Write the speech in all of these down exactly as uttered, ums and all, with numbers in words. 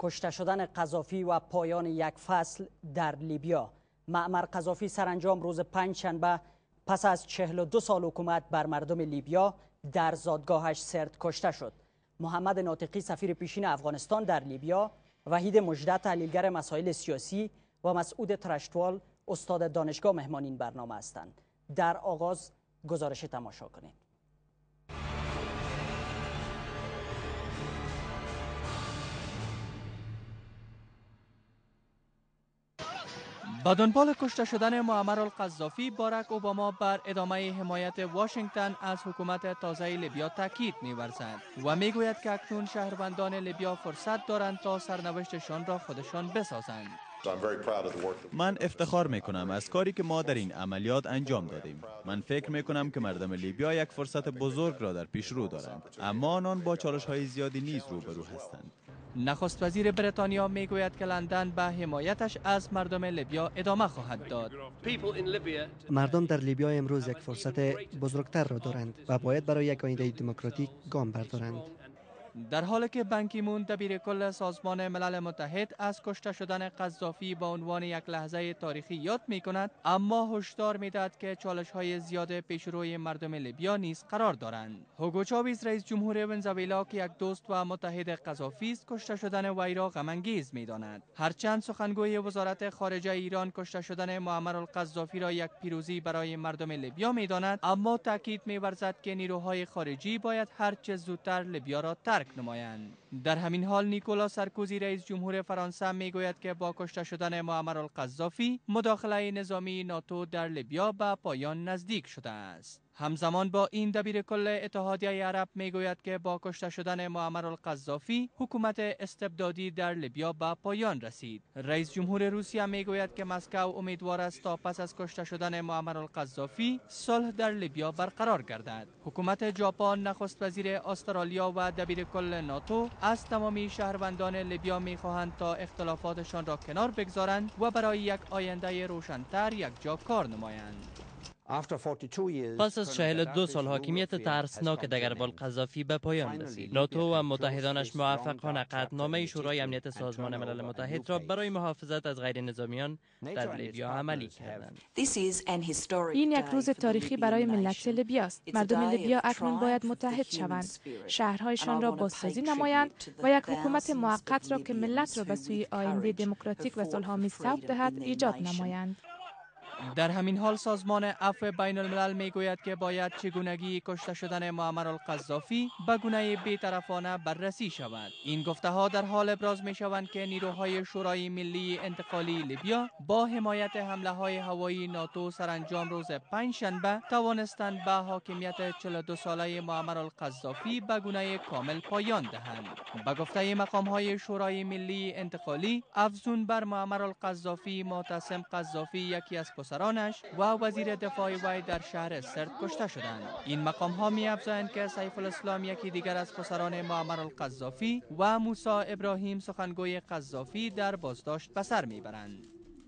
کشته شدن قذافی و پایان یک فصل در لیبیا. معمر قذافی سرانجام روز پنجشنبه پس از چهل و دو سال حکومت بر مردم لیبیا در زادگاهش سرد کشته شد. محمد ناطقی سفیر پیشین افغانستان در لیبیا، وحید مژده تحلیلگر مسائل سیاسی و مسعود ترشتوال استاد دانشگاه مهمان این برنامه هستند. در آغاز گزارش تماشا کنید. با دنبال کشته شدن معمر القذافی، باراک اوباما بر ادامه حمایت واشنگتن از حکومت تازه لیبیا تاکید می‌ورزد و میگوید که اکنون شهروندان لیبیا فرصت دارند تا سرنوشتشان را خودشان بسازند. من افتخار میکنم از کاری که ما در این عملیات انجام دادیم. من فکر میکنم که مردم لیبیا یک فرصت بزرگ را در پیش رو دارند، اما آنان با چالش های زیادی نیز روبرو هستند. نخست وزیر بریتانیا میگوید که لندن به حمایتش از مردم لیبیا ادامه خواهد داد. مردم در لیبیا امروز یک فرصت بزرگتر را دارند و باید برای یک آینده دموکراتیک گام بردارند. در حالی که بان کی مون دبیر کل سازمان ملل متحد از کشته شدن قذافی به عنوان یک لحظه تاریخی یاد می کند، اما هشدار می دهد که چالش های زیاد پیش روی مردم لیبیا نیز قرار دارند. هوگو چاویز رئیس جمهور ونزوئلا که یک دوست و متحد قذافی است، کشته شدن وی را غم انگیز می داند. هرچند سخنگوی وزارت خارجه ایران کشته شدن معمر القذافی را یک پیروزی برای مردم لیبیا می داند، اما تاکید می ورزد که نیروهای خارجی باید هر چه زودتر لیبیا را ترک نمایند. در همین حال نیکولا سارکوزی رئیس جمهور فرانسه میگوید که با کشته شدن معمر القذافی مداخله نظامی ناتو در لیبیا به پایان نزدیک شده است. همزمان با این دبیر کل اتحادیه عرب میگوید که با کشته شدن معمر القذافی حکومت استبدادی در لیبیا به پایان رسید. رئیس جمهور روسیه میگوید که مسکو امیدوار است تا پس از کشته شدن معمر القذافی صلح در لیبیا برقرار گردد. حکومت ژاپن، نخست وزیر استرالیا و دبیر کل ناتو از تمامی شهروندان لیبیا میخواهند تا اختلافاتشان را کنار بگذارند و برای یک آینده روشن‌تر یکجا کار نمایند. پس از چهل و دو سال حاکمیت ترسناک دگربال قذافی به پایان رسید، ناتو و متحدانش موفقانه قطعنامه شورای امنیت سازمان ملل متحد را برای محافظت از غیر نظامیان در لیبیا عملی کردند. این یک روز تاریخی برای ملت لیبیا است. مردم لیبیا اکنون باید متحد شوند، شهرهایشان را بازسازی نمایند و یک حکومت موقت را که ملت را به سوی آینده دموکراتیک و صلح‌آمیز سوق دهد ایجاد نمایند. در همین حال سازمان عفو بین الملل میگوید که باید چگونگی کشته شدن معمر القذافی به گونه بی‌طرفانه بررسی شود. این گفته ها در حال ابراز می شوند که نیروهای شورای ملی انتقالی لیبیا با حمایت حمله های هوایی ناتو سرانجام روز پنجشنبه توانستند به حاکمیت چهل و دو ساله معمر القذافی به گونه کامل پایان دهند. به گفته مقام های شورای ملی انتقالی، افزون بر معمر القذافی، معتصم قذافی یکی از پسرانش و وزیر دفاع وی در شهر سرد کشته شدند. این مقام ها می افزایند که سیف الاسلام یکی دیگر از پسران معمر القذافی و موسی ابراهیم سخنگوی قذافی در بازداشت به سر می برند.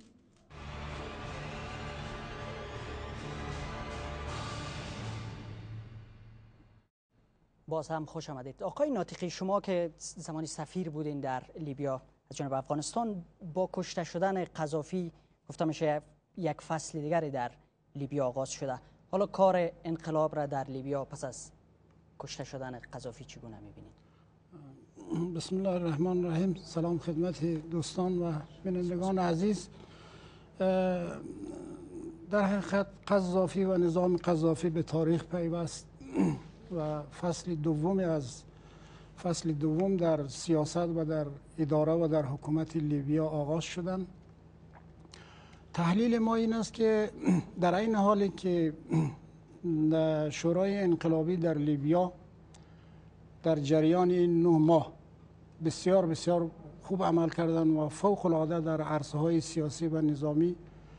باز هم خوش آمدید. آقای ناطقی، شما که زمانی سفیر بودین در لیبیا از جانب افغانستان، با کشته شدن قذافی گفته میشه یک فصل دیگری در لیبیا آغاز شده. حالا کار انقلاب را در لیبیا پس از کشته شدن قذافی چگونه میبینید؟ بسم الله الرحمن الرحیم. سلام خدمت دوستان و بینندگان عزیز. در حقیقت قذافی و نظام قذافی به تاریخ پیوست و فصل دومی از فصل دوم در سیاست و در اداره و در حکومت لیبیا آغاز شدند. تحلیل ما این است که در این حالی که شورای انقلابی در لیبیا در جریان این نه ماه بسیار بسیار خوب عمل کردن و فوق العاده در عرصه های سیاسی و نظامی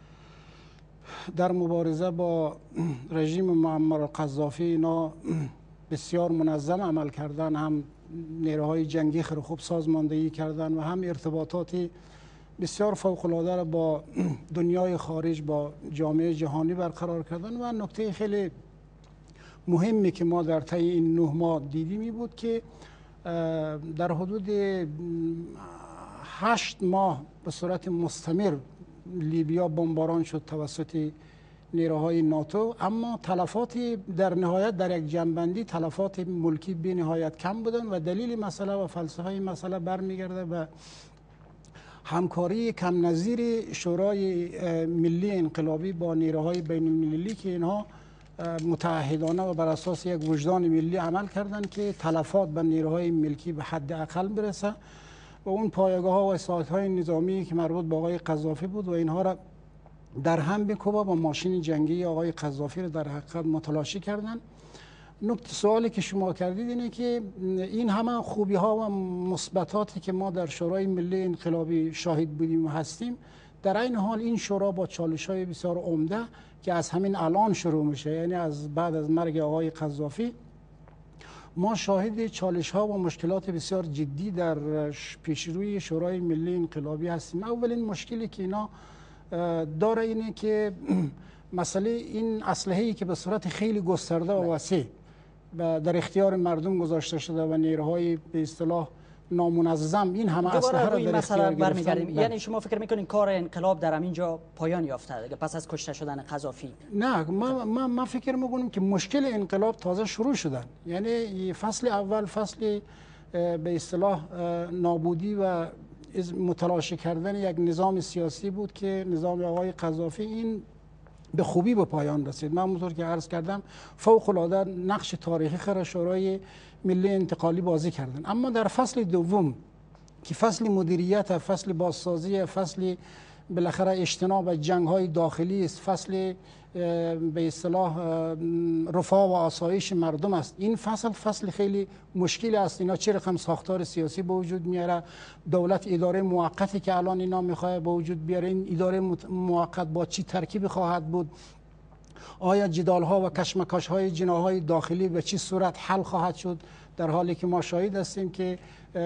در مبارزه با رژیم معمر القذافی اینا بسیار منظم عمل کردن، هم نیروهای جنگی خیلی خوب سازماندهی کردن و هم ارتباطاتی بسیار فوق‌العاده را با دنیای خارج، با جامعه جهانی برقرار کردن. و نکته خیلی مهمی که ما در طی این نه ماه دیدیم این بود که در حدود هشت ماه به صورت مستمر لیبیا بمباران شد توسط نیروهای ناتو، اما تلفات در نهایت در یک جنبندی تلفات ملکی بی نهایت کم بودن و دلیل مسئله و فلسفه مسئله برمیگرده به همکاری کم نظیر شورای ملی انقلابی با نیروهای بین المللی که اینها متعهدانه و بر اساس یک وجدان ملی عمل کردند که تلفات به نیروهای ملکی به حد اقل برسه و اون پایگاه ها و اصلاحات های نظامی که مربوط به آقای قذافی بود و اینها را در هم بکوبه با ماشین جنگی آقای قذافی را در حقیقت متلاشی کردن. نکته سوالی که شما کردید اینه که این همه خوبی ها و مثبتاتی که ما در شورای ملی انقلابی شاهد بودیم و هستیم، در این حال این شورا با چالش های بسیار عمده که از همین الان شروع میشه، یعنی از بعد از مرگ آقای قذافی ما شاهد چالش ها و مشکلات بسیار جدی در پیشروی شورای ملی انقلابی هستیم. اولین مشکلی که اینا داره اینه که مسئله این اسلحه‌ای که به صورت خیلی گسترده و وسیع در اختیار مردم گذاشته شده و نیروهای به اصطلاح نامنظم این همه اسلحه را در اختیار گرفتن. یعنی شما فکر میکنین کار انقلاب در همینجا پایان یافته دیگه پس از کشته شدن قذافی؟ نه، ما ما, ما فکر میکنیم که مشکل انقلاب تازه شروع شدن. یعنی فصل اول فصل به اصطلاح نابودی و متلاشی کردن یک نظام سیاسی بود که نظام آقای قذافی این به خوبی به پایان رسید. من همونطور که عرض کردم فوق العاده نقش تاریخی خیر شورای ملی انتقالی بازی کردن. اما در فصل دوم که فصل مدیریت، فصل بازسازی، فصل بالاخره اجتناب از جنگ‌های داخلی است، فصل به اصطلاح رفاه و آسایش مردم است، این فصل فصل خیلی مشکلی است. اینا چه رقم ساختار سیاسی به وجود میاره، دولت اداره موقتی که الان اینا میخواد به وجود بیاره، این اداره موقت با چی ترکیب خواهد بود، آیا جدال ها و کشمکش های جناهای داخلی به چی صورت حل خواهد شد، در حالی که ما شاهد هستیم که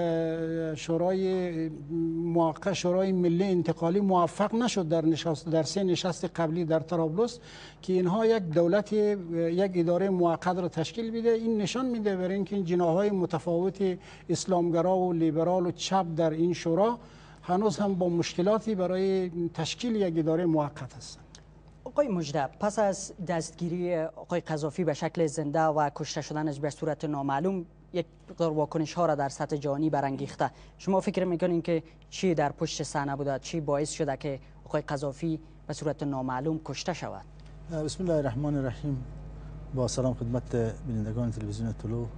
شورای موقت شورای ملی انتقالی موفق نشد در نشست در سه نشست قبلی در طرابلس که اینها یک دولت یک اداره موقت را تشکیل بده. این نشان میده برای اینکه این جناهای متفاوت اسلامگرا و لیبرال و چپ در این شورا هنوز هم با مشکلاتی برای تشکیل یک اداره موقت هستند. آقای مجده، پس از دستگیری آقای قذافی به شکل زنده و کشته شدنش به صورت نامعلوم یک مقدار واکنش ها را در سطح جهانی برانگیخته، شما فکر میکنین که چی در پشت صحنه بوده، چی باعث شده که آقای قذافی به صورت نامعلوم کشته شود؟ بسم الله الرحمن الرحیم. با سلام خدمت بینندگان تلویزیون طلوع و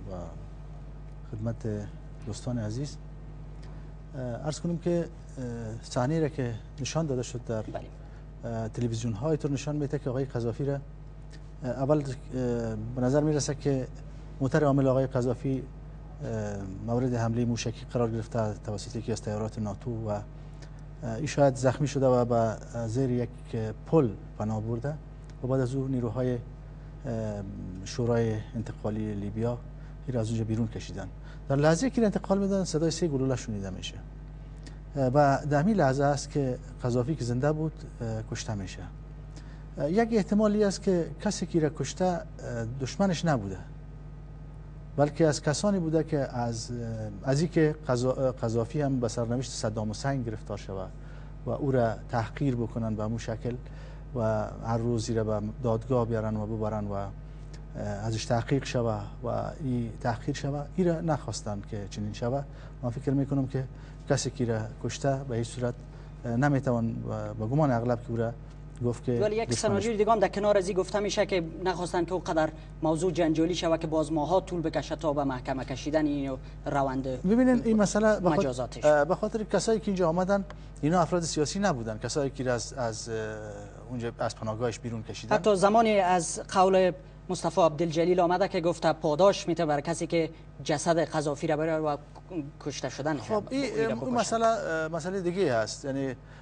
خدمت دوستان عزیز. عرض کنیم که صحنه‌ای را که نشان داده شد در تلویزیون ها اینطور نشان میده که آقای قذافی را اول به نظر میرسه که موتر عامل آقای قذافی مورد حمله موشکی قرار گرفته توسط یکی از تیارات ناتو و این شاید زخمی شده و به زیر یک پل پناه برده و بعد از او نیروهای شورای انتقالی لیبیا این را از اونجا بیرون کشیدن. در لحظه که انتقال میدن صدای سه گلوله شنیده میشه و در همین لحظه است که قذافی که زنده بود کشته میشه. یک احتمالی است که کسی که را کشته دشمنش نبوده، بلکه از کسانی بوده که از از اینکه قذافی هم به سرنوشت صدام حسین گرفتار شود و او را تحقیر بکنن به همون شکل و هر روزی را به دادگاه بیارن و ببرن و ازش تحقیق شود و این تحقیر شود، این را نخواستن که چنین شود. من فکر میکنم که کسی که را کشته به هیچ صورت نمیتوان با گمان اغلب که او را گفت که ولی یک سناریوی دیگه هم در کنار از این گفته میشه که نخواستن که اونقدر موضوع جنجالی شود که باز ماها طول بکشه تا به محکمه کشیدن این روند. ببینید این مسئله مجازاتش به خاطر کسایی که اینجا آمدن اینا افراد سیاسی نبودن، کسایی که از از اونجا از پناهگاهش بیرون کشیدن. حتی زمانی از قول مصطفی عبدالجلیل آمده که گفته پاداش میته برای کسی که جسد قذافی را بره و کشته شدن. خب این مسئله مسئله دیگه هست. یعنی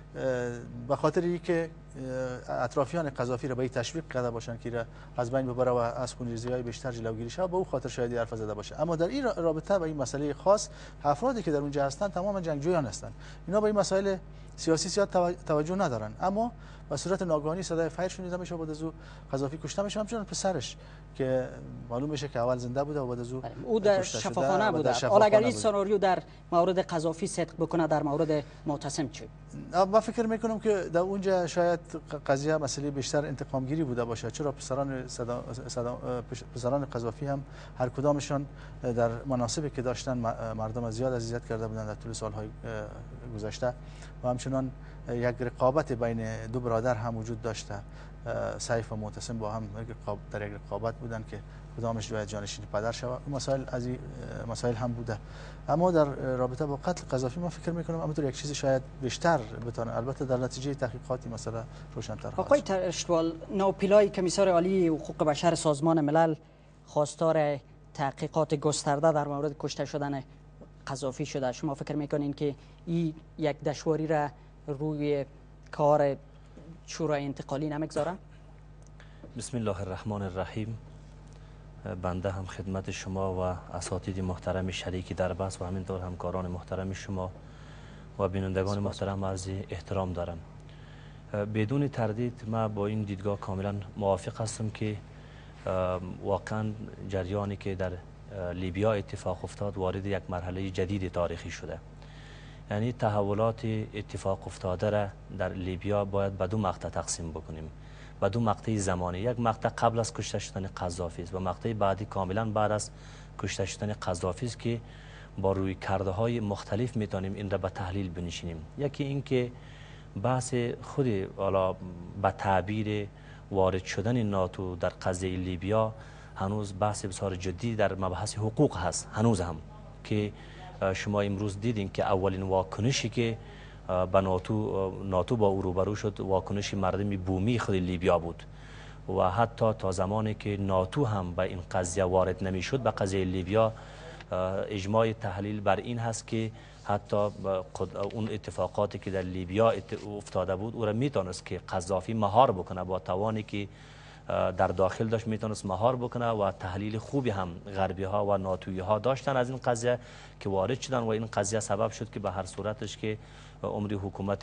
به خاطر اینکه اطرافیان قذافی را به این تشویق کرده باشند که از بین ببره و از خونریزی‌های بیشتر جلوگیری شود، به او خاطر شاید حرف زده باشه. اما در این رابطه با این مسئله خاص افرادی که در اونجا هستند تمام جنگجویان هستند، اینا به این مسائل سیاسی زیاد توجه ندارن، اما به صورت ناگهانی صدای فایر شنیده میشه، بعد از او قذافی کشته میشه. همچنین پسرش که معلوم میشه که اول زنده بوده و بعد از او او در شفاخانه بوده. حالا اگر این سناریو در مورد قذافی صدق بکنه، در مورد معتصم چی؟ من فکر میکنم که در اونجا شاید قضیه مسئله بیشتر انتقام گیری بوده باشه، چرا پسران صدا... صدا... پسران قذافی هم هر کدامشان در مناصبی که داشتن مردم زیاد اذیت کرده بودند در طول سالهای گذشته و همچنان یک رقابت بین دو برادر هم وجود داشته. سیف و معتصم با هم در یک رقابت بودند که کدامش باید جانشین پدر شود. مسائل از این مسائل هم بوده. اما در رابطه با قتل قذافی من فکر میکنم همونطور یک چیزی شاید بیشتر بتونه، البته در نتیجه تحقیقاتی مثلا روشن‌تر خواهد. آقای ترشتوال، نوپیلای کمیسار عالی حقوق بشر سازمان ملل خواستار تحقیقات گسترده در مورد کشته شدن قذافی شده. شما فکر میکنین که این یک دشواری را روی کار شورای انتقالی نمیگذاره؟ بسم الله الرحمن الرحیم. بنده هم خدمت شما و اساتید محترم شریکی در بحث و همینطور همکاران محترم شما و بینندگان محترم عرض احترام دارم. بدون تردید ما با این دیدگاه کاملا موافق هستم که واقعا جریانی که در لیبیا اتفاق افتاد وارد یک مرحله جدید تاریخی شده. یعنی تحولات اتفاق افتاده را در لیبیا باید به دو مقطع تقسیم بکنیم، به دو مقطع زمانی. یک مقطع قبل از کشته شدن قذافی است و مقطع بعدی کاملا بعد از کشته شدن قذافی است که با روی کرده های مختلف میتونیم این را به تحلیل بنشینیم. یکی این که بحث خود حالا به تعبیر وارد شدن ناتو در قضیه لیبیا هنوز بحث بسیار جدی در مبحث حقوق هست. هنوز هم که شما امروز دیدین که اولین واکنشی که به ناتو ناتو با او روبرو شد واکنش مردم بومی خود لیبیا بود و حتی تا زمانی که ناتو هم به این قضیه وارد نمی شد به قضیه لیبیا اجماع تحلیل بر این هست که حتی اون اتفاقاتی که در لیبیا افتاده بود او را میتونست که قذافی مهار بکنه، با توانی که در داخل داشت میتونست مهار بکنه و تحلیل خوبی هم غربی ها و ناتویی ها داشتن از این قضیه که وارد شدن و این قضیه سبب شد که به هر صورتش که عمر حکومت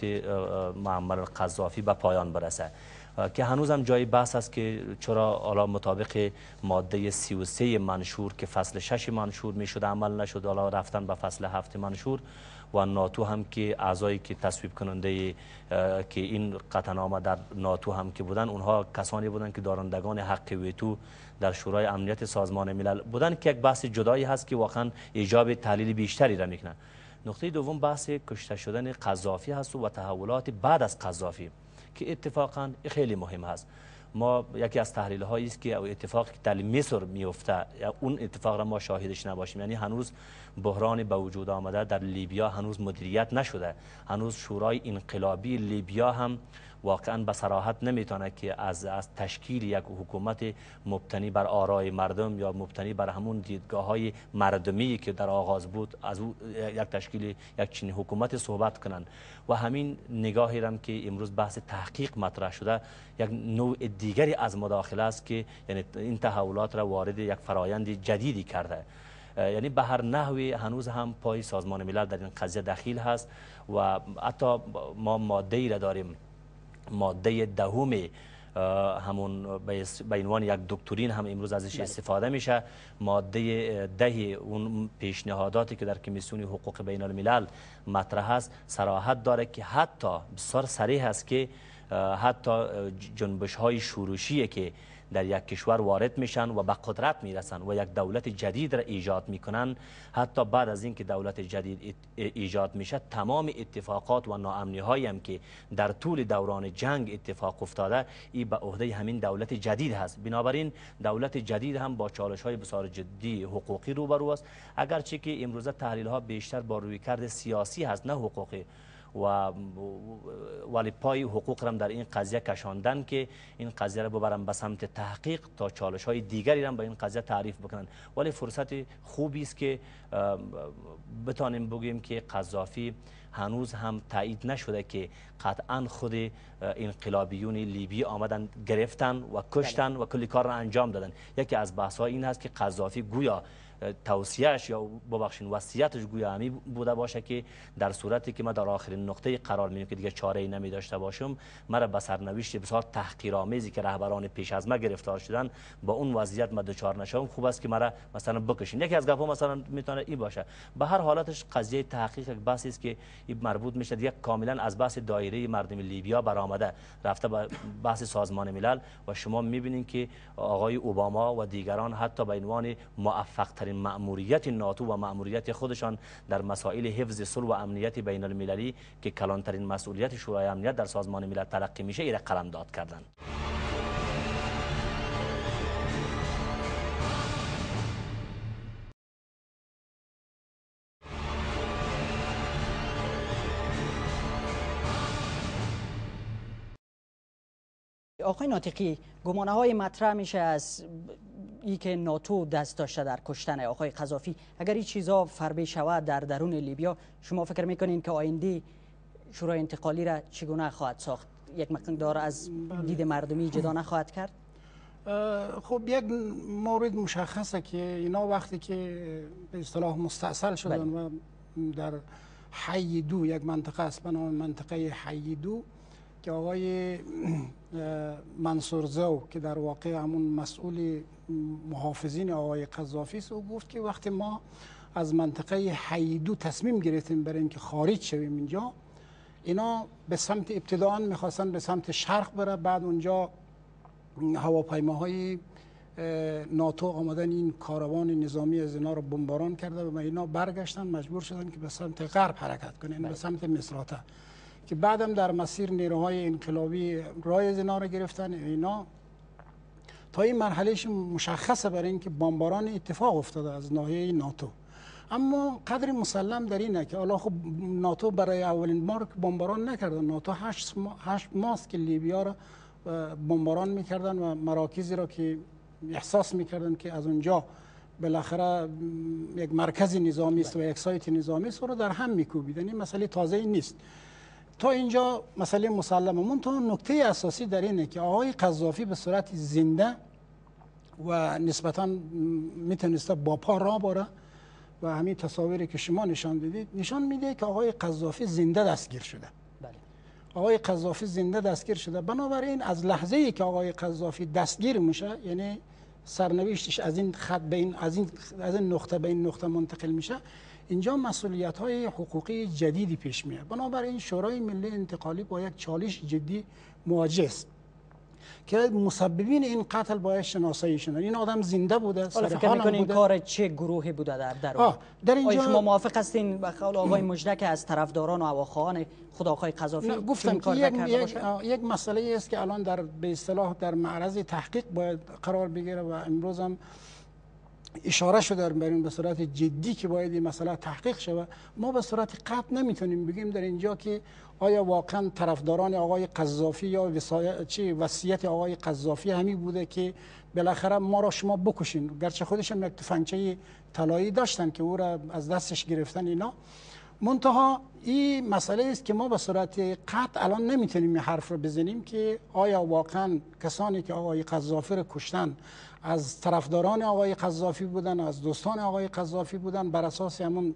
معمر قذافی به پایان برسه. که هنوز هم جای بحث است که چرا حالا مطابق ماده سی و سه منشور که فصل شش منشور میشد عمل نشد، حالا رفتن به فصل هفت منشور و ناتو هم که اعضایی که تصویب کننده که این قطعنامه در ناتو هم که بودن اونها کسانی بودن که دارندگان حق ویتو در شورای امنیت سازمان ملل بودن که یک بحث جدایی هست که واقعا ایجاب تحلیل بیشتری را میکنه. نقطه دوم بحث کشته شدن قذافی هست و تحولات بعد از قذافی که اتفاقا خیلی مهم هست. ما یکی از تحلیل هایی است که اتفاقی که در مصر میفته اون اتفاق را ما شاهدش نباشیم، یعنی هنوز بحران به وجود آمده در لیبیا هنوز مدیریت نشده، هنوز شورای انقلابی لیبیا هم واقعا به صراحت نمیتونه که از از تشکیل یک حکومت مبتنی بر آرای مردم یا مبتنی بر همون دیدگاه های مردمی که در آغاز بود از او یک تشکیل یک چنین حکومت صحبت کنند. و همین نگاهی هم که امروز بحث تحقیق مطرح شده یک نوع دیگری از مداخله است که یعنی این تحولات را وارد یک فرایند جدیدی کرده. یعنی به هر نحوی هنوز هم پای سازمان ملل در این قضیه دخیل هست و حتی ما ماده ای را داریم، ماده دهم همون به عنوان یک دکترین هم امروز ازش استفاده میشه. ماده ده اون پیشنهاداتی که در کمیسیون حقوق بین الملل مطرح است صراحت داره که حتی بسیار صریح است که حتی جنبش های شورشی که در یک کشور وارد میشن و به قدرت میرسن و یک دولت جدید را ایجاد میکنن، حتی بعد از اینکه دولت جدید ایجاد میشه تمام اتفاقات و ناامنی هایی هم که در طول دوران جنگ اتفاق افتاده این به عهده همین دولت جدید هست. بنابراین دولت جدید هم با چالش های بسیار جدی حقوقی روبرو است، اگرچه که امروزه تحلیل ها بیشتر با رویکرد سیاسی هست نه حقوقی. و ولی پای حقوق را در این قضیه کشاندن که این قضیه را ببرن به سمت تحقیق تا چالش های دیگری را به این قضیه تعریف بکنن. ولی فرصت خوبی است که بتانیم بگوییم که قذافی هنوز هم تایید نشده که قطعا خود انقلابیون لیبی آمدن گرفتن و کشتن و کلی کار را انجام دادن. یکی از بحث ها این هست که قذافی گویا توصیهش یا ببخشید وصیتش گویا همی بوده باشه که در صورتی که ما در آخرین نقطه قرار میگیریم که دیگه چاره ای نمی داشته باشم، مرا به سرنوشت بسیار تحقیرآمیزی که رهبران پیش از ما گرفتار شدن با اون وضعیت ما دچار نشوم، خوب است که مرا مثلا بکشین. یکی از گپا مثلا میتونه این باشه. به هر حالتش قضیه تحقیق یک بحثی است که مربوط میشه دیگه کاملا از بحث دایره مردم لیبیا برآمده رفته به بحث سازمان ملل و شما میبینید که آقای اوباما و دیگران حتی به عنوان موفق ترین مأموریت ناتو و مأموریت خودشان در مسائل حفظ صلح و امنیت بین المللی که کلانترین مسئولیت شورای امنیت در سازمان ملل تلقی میشه ایره قلمداد کردند. آقای ناطقی، گمانه های مطرح میشه از ای که ناتو دست داشته در کشتن آقای قذافی. اگر این چیزا فربه شود در درون لیبیا، شما فکر میکنین که آینده شورای انتقالی را چگونه خواهد ساخت؟ یک مقدار از دید مردمی جدا نخواهد کرد؟ خب یک مورد مشخصه که اینا وقتی که به اصطلاح مستاصل شدن و در حی دو، یک منطقه است به نام منطقه حی دو که آقای منصورزو که در واقع همون مسئول محافظین آقای قذافی است، او گفت که وقتی ما از منطقه حی دو تصمیم گرفتیم برای اینکه خارج شویم اینجا، اینا به سمت ابتداء میخواستن به سمت شرق بره، بعد اونجا هواپیماهای ناتو آمدن این کاروان نظامی از اینا رو بمباران کرده و اینا برگشتن مجبور شدن که به سمت غرب حرکت کنن، به سمت مصراته، که بعدم در مسیر نیروهای انقلابی رای از اینا رو گرفتن. اینا تا این مرحلهش مشخصه برای اینکه بمباران اتفاق افتاده از ناحیه ناتو. اما قدر مسلم در اینه که حالا خب ناتو برای اولین بار بمباران نکردن. ناتو هشت ماه هشت ماست که لیبیا را بمباران میکردن و مراکزی را که احساس میکردن که از اونجا بالاخره یک مرکز نظامی است و یک سایت نظامی است رو در هم میکوبیدن. این مسئله تازه نیست. تا اینجا مسئله مسلمه. منتها نکته اساسی در اینه که آقای قذافی به صورت زنده و نسبتاً میتونسته با پا راه بره و همین تصاویری که شما نشان دادید نشان میده که آقای قذافی زنده دستگیر شده. بله. آقای قذافی زنده دستگیر شده. بنابراین از لحظه ای که آقای قذافی دستگیر میشه، یعنی سرنوشتش از این خط به این از این از این نقطه به این نقطه منتقل میشه، اینجا مسئولیت های حقوقی جدیدی پیش میاد. بنابراین شورای ملی انتقالی با یک چالش جدی مواجه است که مسببین این قتل باید شناسایی شدن. این آدم زنده بوده، سر فکر میکنین این کار چه گروهی بوده در درون؟ در اینجا شما موافق هستین به قول آقای مجده که از طرفداران و هواخواهان خود آقای قذافی گفتم که یک, یک, یک مسئله است که الان در به اصطلاح در معرض تحقیق باید قرار بگیره و امروز هم اشاره شده در این به صورت جدی که باید این مسئله تحقیق شود. ما به صورت قطع نمیتونیم بگیم در اینجا که آیا واقعا طرفداران آقای قذافی یا چی وصیت آقای قذافی همی بوده که بالاخره ما را شما بکشین، گرچه خودش هم یک تفنگچه طلایی داشتن که او را از دستش گرفتن اینا. منتها این مسئله است که ما به صورت قطع الان نمیتونیم این حرف رو بزنیم که آیا واقعا کسانی که آقای قذافی رو کشتن از طرفداران آقای قذافی بودن، از دوستان آقای قذافی بودن، بر اساس همون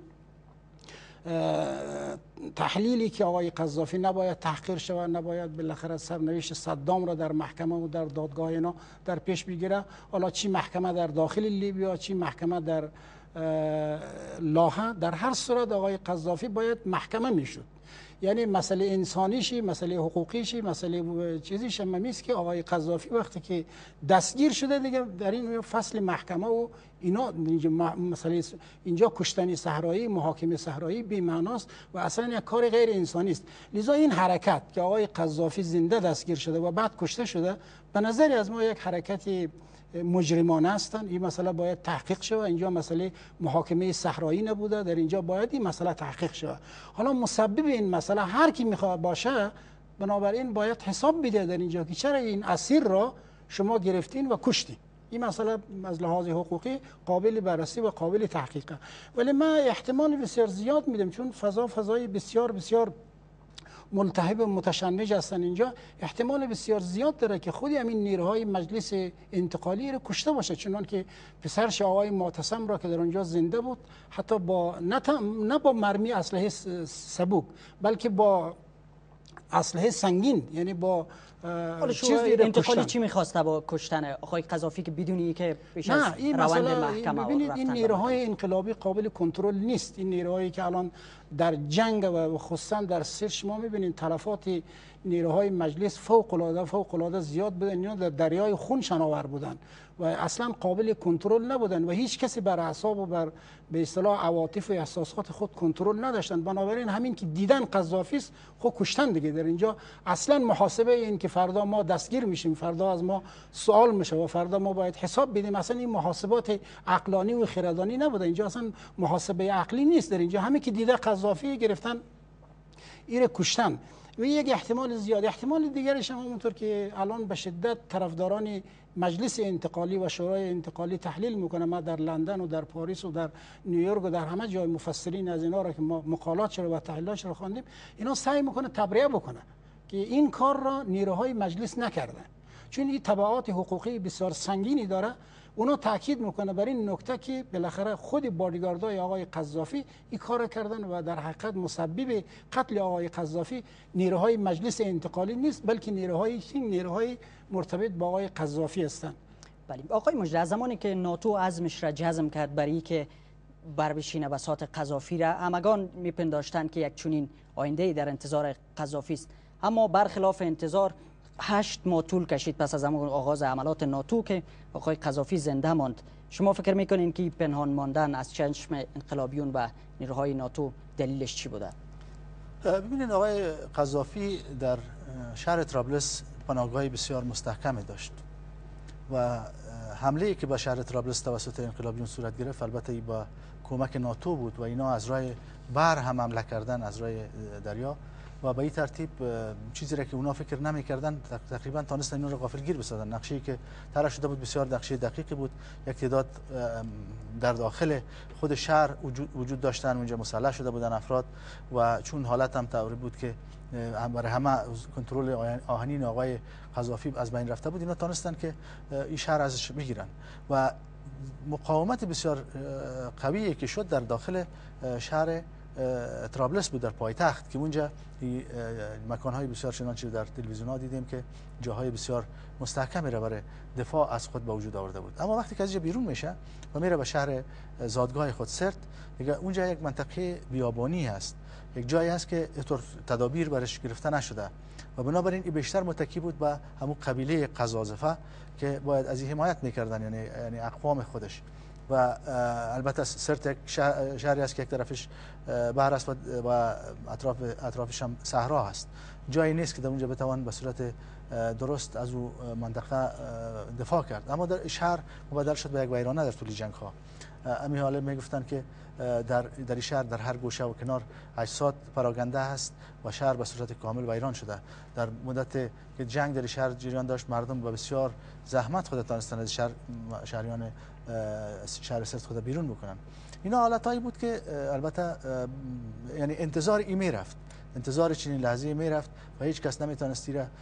تحلیلی که آقای قذافی نباید تحقیر شود، نباید بالاخره سرنوشت صدام را در محکمه و در دادگاه اینا در پیش بگیره. حالا چی محکمه در داخل لیبیا، چی محکمه در لاهه، در هر صورت آقای قذافی باید محکمه میشد. یعنی مسئله انسانیشی، مسئله حقوقیشی، مسئله چیزیش هم است که آقای قذافی وقتی که دستگیر شده دیگه در این فصل محکمه و اینا اینجا مسئله اینجا کشتن صحرایی، محاکمه صحرایی بی معناست و اصلا یک کار غیر انسانی است. لذا این حرکت که آقای قذافی زنده دستگیر شده و بعد کشته شده به نظر از ما یک حرکت مجرمانه هستند. این مسئله باید تحقیق شود. اینجا مسئله محاکمه صحرایی نبوده، در اینجا باید این مسئله تحقیق شود. حالا مسبب این مسئله هر کی میخواد باشه، بنابراین باید حساب بده در اینجا که چرا این اسیر را شما گرفتین و کشتین. این مسئله از لحاظ حقوقی قابل بررسی و قابل تحقیقه، ولی من احتمال بسیار زیاد میدم چون فضا فضای بسیار بسیار ملتهب و متشنج هستن اینجا، احتمال بسیار زیاد داره که خودی همین نیروهای مجلس انتقالی رو کشته باشه، چنان که پسرش آقای معتصم را که در اونجا زنده بود حتی با نه, نه با مرمی اسلحه سبوک بلکه با اسلحه سنگین، یعنی با چیزی انتقالی چی می‌خواسته با کشتن آقای قذافی که بدونی که پیش از روند محکمه ببینید این نیروهای انقلابی قابل کنترل نیست. این نیروهایی که الان در جنگ و خصوصا در سر شما می‌بینید تلفات نیروهای مجلس فوق العاده فوق العاده زیاد بودن، اینا در دریای خون شناور بودن و اصلا قابل کنترل نبودن و هیچ کسی بر اعصاب و بر به اصطلاح عواطف و احساسات خود کنترل نداشتن. بنابراین همین که دیدن قذافی است خود کشتن دیگه. در اینجا اصلا محاسبه این که فردا ما دستگیر میشیم، فردا از ما سوال میشه و فردا ما باید حساب بدیم، اصلا این محاسبات عقلانی و خردانی نبوده. اینجا اصلا محاسبه عقلی نیست. در اینجا همین که دیده قذافی گرفتن ایره کشتن. و یک احتمال زیاد، احتمال دیگرش هم همونطور که الان به شدت طرفداران مجلس انتقالی و شورای انتقالی تحلیل میکنه، ما در لندن و در پاریس و در نیویورک و در همه جای مفسرین از اینا را که ما مقالات شده و تحلیلات را خواندیم، اینا سعی میکنه تبرئه بکنه که این کار را نیروهای مجلس نکردن، چون این تبعات حقوقی بسیار سنگینی داره. اونا تاکید میکنه بر این نکته که بالاخره خود بادیگاردای آقای قذافی این کار کردن و در حقیقت مسبب قتل آقای قذافی نیروهای مجلس انتقالی نیست، بلکه نیروهای نیروهای مرتبط با آقای قذافی هستند. بله آقای مجری، زمانی که ناتو عزمش را جزم کرد برای که بر بشینه بساط قذافی را، همگان میپنداشتند که یک چنین آینده در انتظار قذافی است، اما برخلاف انتظار هشت ماه طول کشید پس از آغاز عملات ناتو که آقای قذافی زنده ماند. شما فکر میکنین که پنهان ماندن از چشم انقلابیون و نیروهای ناتو دلیلش چی بوده؟ ببینید آقای قذافی در شهر طرابلس پناهگاهی بسیار مستحکمی داشت و حمله که به شهر طرابلس توسط انقلابیون صورت گرفت البته با کمک ناتو بود و اینا از راه بر هم حمله کردن، از راه دریا، و به این ترتیب چیزی را که اونا فکر نمی‌کردن تقریبا تونستن اینو رو غافلگیر بسازن. نقشه‌ای که طرح شده بود بسیار نقشه دقیقی بود. یک تعداد در داخل خود شهر وجود داشتن، اونجا مسلح شده بودن افراد و چون حالت هم طوری بود که برای همه کنترل آهنین آقای قذافی از بین رفته بود، اینا تونستن که این شهر ازش بگیرن و مقاومت بسیار قویی که شد در داخل شهر طرابلس بود، در پایتخت، که اونجا مکان‌های بسیار چنانچه در تلویزیون ها دیدیم که جاهای بسیار مستحکمی را برای دفاع از خود به وجود آورده بود. اما وقتی که از اینجا بیرون میشه و میره به شهر زادگاه خود سرت، دیگه اونجا یک منطقه بیابانی هست، یک جایی هست که اینطور تدابیر برش گرفته نشده و بنابراین این بیشتر متکی بود به همون قبیله قزازفه که باید از این حمایت میکردن، یعنی یعنی اقوام خودش. و البته سرت یک شهری است که یک طرفش بحر است و اطراف اطرافش هم صحرا است، جایی نیست که در اونجا بتوان به صورت درست از او منطقه دفاع کرد. اما در شهر مبدل شد به یک ویرانه در طول جنگ ها. امی حاله میگفتن که در در شهر در هر گوشه و کنار اجساد پراگنده است و شهر به صورت کامل ویران شده. در مدت که جنگ در شهر جریان داشت، مردم با بسیار زحمت خود تانستن از شهر شهریان شهر سرت خود بیرون بکنن. اینا حالتایی بود که البته یعنی انتظار ای میرفت، انتظار چنین لحظه میرفت و هیچ کس نمیتونستی را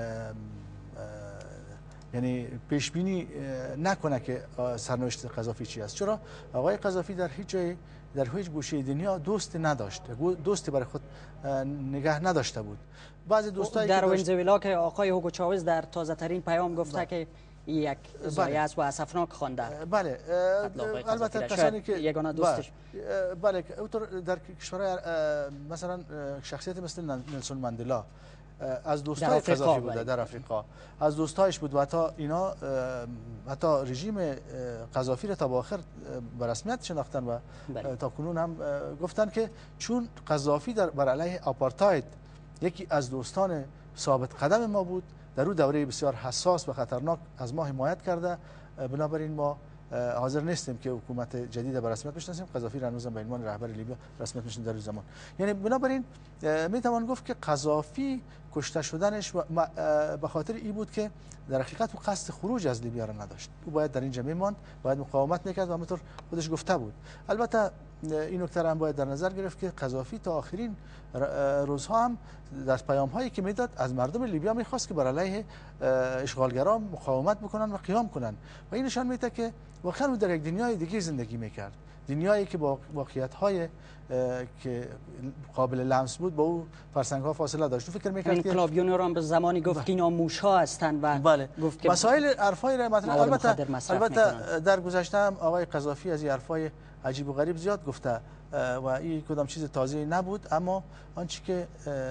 یعنی پیش بینی نکنه که سرنوشت قذافی چی است. چرا آقای قذافی در هیچ جای در هیچ گوشه دنیا دوست نداشت، دوستی برای خود نگه نداشته بود. بعضی دوستایی در ونزوئلا که آقای هوگو چاوز در تازه ترین پیام گفته که یک زایه است و اسفناک خوانده. بله البته کسانی که یگانه دوستش بله در کشورهای مثلا شخصیت مثل نلسون ماندلا از دوستای قذافی بوده در افریقا، از دوستایش بود و حتی اینا حتی رژیم قذافی را تا به آخر به رسمیت شناختن و تا کنون هم گفتن که چون قذافی در بر علیه آپارتاید یکی از دوستان ثابت قدم ما بود، در او دوره بسیار حساس و خطرناک از ما حمایت کرده بنابراین ما حاضر نیستیم که حکومت جدید به رسمیت بشناسیم. قذافی هنوز به عنوان رهبر لیبیا رسمیت میشن در زمان. یعنی بنابراین می توان گفت که قذافی کشته شدنش به خاطر این بود که در حقیقت او قصد خروج از لیبیا را نداشت. او باید در اینجا میماند، باید مقاومت میکرد و همونطور خودش گفته بود. البته این نکته هم باید در نظر گرفت که قذافی تا آخرین روزها هم در پیام هایی که میداد از مردم لیبیا میخواست که بر علیه اشغالگران مقاومت بکنن و قیام کنن و این نشان میده که واقعا او در یک دنیای دیگه زندگی میکرد، دنیایی که با واقعیت های که قابل لمس بود با او فرسنگ ها فاصله داشت. فکر میکرد که انقلابیون رو هم به زمانی گفت که اینا موش ها هستند و بله. گفت که مسائل حرفای را مطرح. البته البته در گذشته هم آقای قذافی از این حرفای عجیب و غریب زیاد گفته و این کدام چیز تازه نبود، اما آنچه که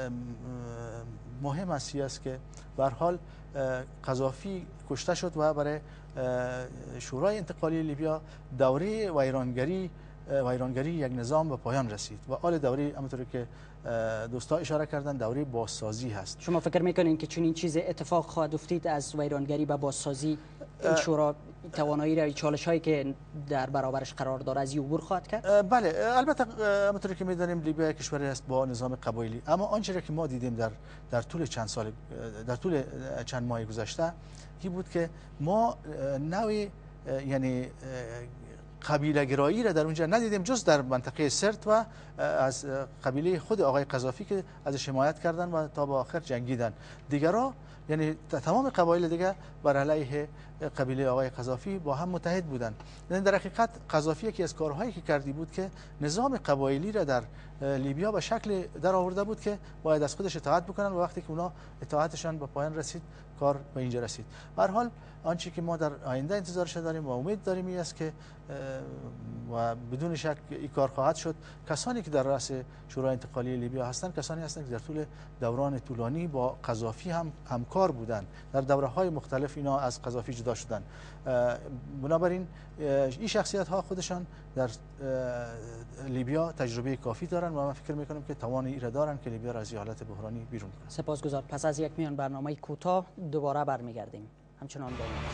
مهم است که به هر حال قذافی کشته شد و برای شورای انتقالی لیبیا دوره ویرانگری ویرانگری یک نظام به پایان رسید و آل دوره همونطوری که دوستا اشاره کردن دوره بازسازی هست. شما فکر میکنین که چون این چیز اتفاق خواهد افتید از ویرانگری به بازسازی این شورا توانایی را چالش هایی که در برابرش قرار داره از عبور خواهد کرد؟ بله البته همونطوری که میدانیم لیبیا کشوری است با نظام قبایلی، اما آنچه که ما دیدیم در در طول چند سال در طول چند ماه گذشته این بود که ما نوعی یعنی قبیله گرایی را در اونجا ندیدیم جز در منطقه سرت و از قبیله خود آقای قذافی که ازش حمایت کردن و تا به آخر جنگیدن. دیگرها یعنی تمام قبایل دیگه بر علیه قبیله آقای قذافی با هم متحد بودند. یعنی در حقیقت قذافی یکی از کارهایی که کردی بود که نظام قبایلی را در لیبیا به شکل در آورده بود که باید از خودش اطاعت بکنن و وقتی که اونا اطاعتشان به پایان رسید کار به اینجا رسید. به هر حال آنچه که ما در آینده انتظارش داریم و امید داریم این است که و بدون شک این کار خواهد شد. کسانی که در رأس شورای انتقالی لیبیا هستند کسانی هستند که در طول دوران طولانی با قذافی هم همکار بودند، در دوره‌های مختلف اینا از قذافی جدا شدند. بنابراین این شخصیت ها خودشان در لیبیا تجربه کافی دارند و من فکر می‌کنم که توان این را دارند که لیبیا را از حالت بحرانی بیرون کنند. سپاسگزار. پس از یک میان برنامه کوتاه دوباره برمیگردیم. همچنان با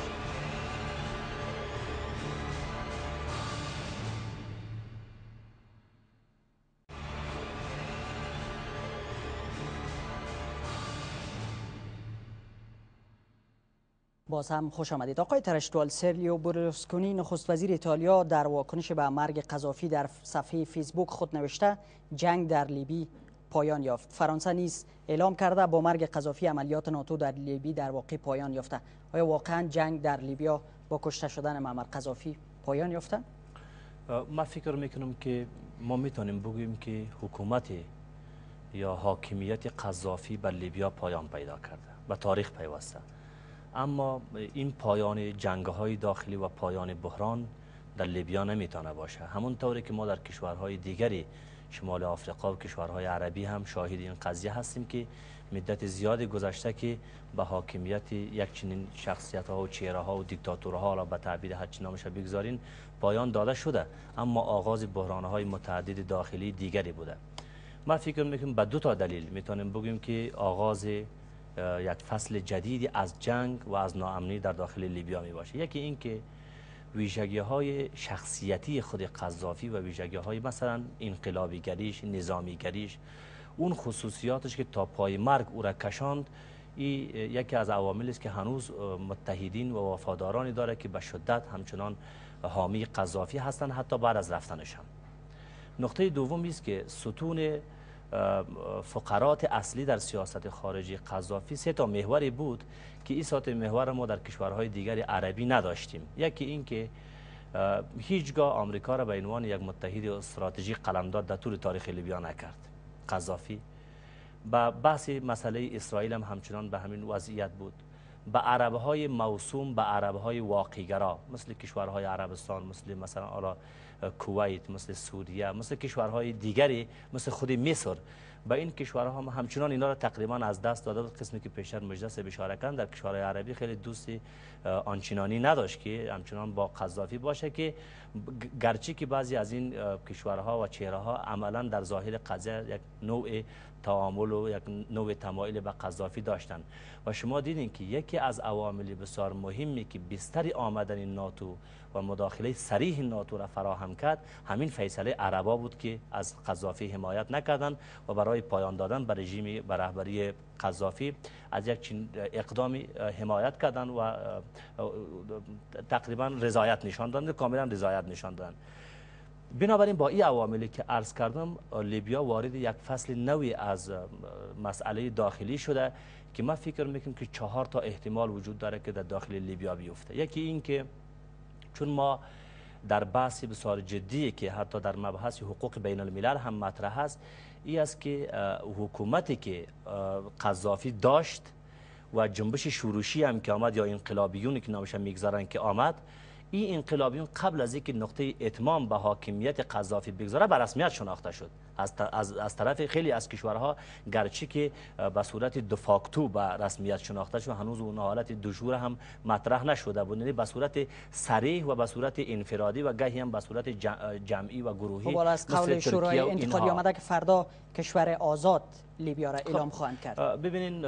باز هم خوش آمدید. آقای ترشتوال، سرلیو برلوسکونی نخست وزیر ایتالیا در واکنش به مرگ قذافی در صفحه فیسبوک خود نوشته جنگ در لیبی پایان یافت. فرانسه نیز اعلام کرده با مرگ قذافی عملیات ناتو در لیبی در واقع پایان یافته. آیا واقعا جنگ در لیبیا با کشته شدن معمر قذافی پایان یافته؟ من فکر میکنم که ما میتونیم بگوییم که حکومت یا حاکمیت قذافی بر لیبیا پایان پیدا کرده، به تاریخ پیوسته. اما این پایان جنگ‌های داخلی و پایان بحران در لیبیا نمیتونه باشه. همون طوری که ما در کشورهای دیگری شمال آفریقا و کشورهای عربی هم شاهد این قضیه هستیم که مدت زیادی گذشته که به حاکمیت یک چنین شخصیت‌ها و چهره‌ها و دیکتاتورها را به تعبیر هر چی نامش بگذارین پایان داده شده، اما آغاز بحران‌های متعدد داخلی دیگری بوده. من فکر می‌کنم به دو تا دلیل میتونیم بگیم که آغاز یک فصل جدیدی از جنگ و از ناامنی در داخل لیبیا می باشه. یکی این که ویژگی های شخصیتی خود قذافی و ویژگی های مثلا انقلابی گریش، نظامی گریش، اون خصوصیاتش که تا پای مرگ او را کشاند، این یکی از عواملی است که هنوز متحدین و وفادارانی داره که به شدت همچنان حامی قذافی هستند حتی بعد از رفتنش هم. نقطه دوم است که ستون فقرات اصلی در سیاست خارجی قذافی سه تا محوری بود که این سه تا محور ما در کشورهای دیگر عربی نداشتیم. یکی این که هیچگاه آمریکا را به عنوان یک متحد استراتژیک قلمداد در طول تاریخ لیبیا نکرد قذافی. با بحث مسئله اسرائیل هم همچنان به همین وضعیت بود. به عربهای موسوم به عربهای واقع‌گرا مثل کشورهای عربستان، مثل مثلا حالا کویت، مثل سوریه، مثل کشورهای دیگری مثل خود مصر، به این کشورها هم همچنان اینا را تقریبا از دست داده بود. قسمی که پیشتر مجلس اشاره کردن در کشورهای عربی خیلی دوستی آنچنانی نداشت که همچنان با قذافی باشه، که گرچه که بعضی از این کشورها و چهره‌ها عملا در ظاهر قضیه یک نوع تعامل و یک نوع تمایل به قذافی داشتند و شما دیدین که یکی از عوامل بسیار مهمی که بستر آمدن ناتو و مداخله صریح ناتو را فراهم کرد همین فیصله عربا بود که از قذافی حمایت نکردند و برای پایان دادن به رژیم به رهبری قذافی از یک چین اقدامی حمایت کردند و تقریبا رضایت نشان دادند، کاملا رضایت نشان دادند. بنابراین با این عواملی که عرض کردم لیبیا وارد یک فصل نوی از مسئله داخلی شده که ما فکر میکنم که چهار تا احتمال وجود داره که در داخل لیبیا بیفته. یکی این که چون ما در بحث بسیار جدی که حتی در مبحث حقوق بین الملل هم مطرح است، این است که حکومتی که قذافی داشت و جنبش شورشی هم که آمد یا انقلابیونی که نامش میگذارن که آمد، این انقلابیون قبل از اینکه نقطه اتمام به حاکمیت قذافی بگذاره به رسمیت شناخته شد از, از, از طرف خیلی از کشورها، گرچه که به صورت دفاکتو به رسمیت شناخته شد، هنوز اون حالت دژور هم مطرح نشده بود، یعنی به صورت صریح و به صورت انفرادی و گاهی هم به صورت جمعی و گروهی. خب از قول شورای انتقالی آمده که فردا کشور آزاد لیبیا را اعلام خواهند کرد. ببینین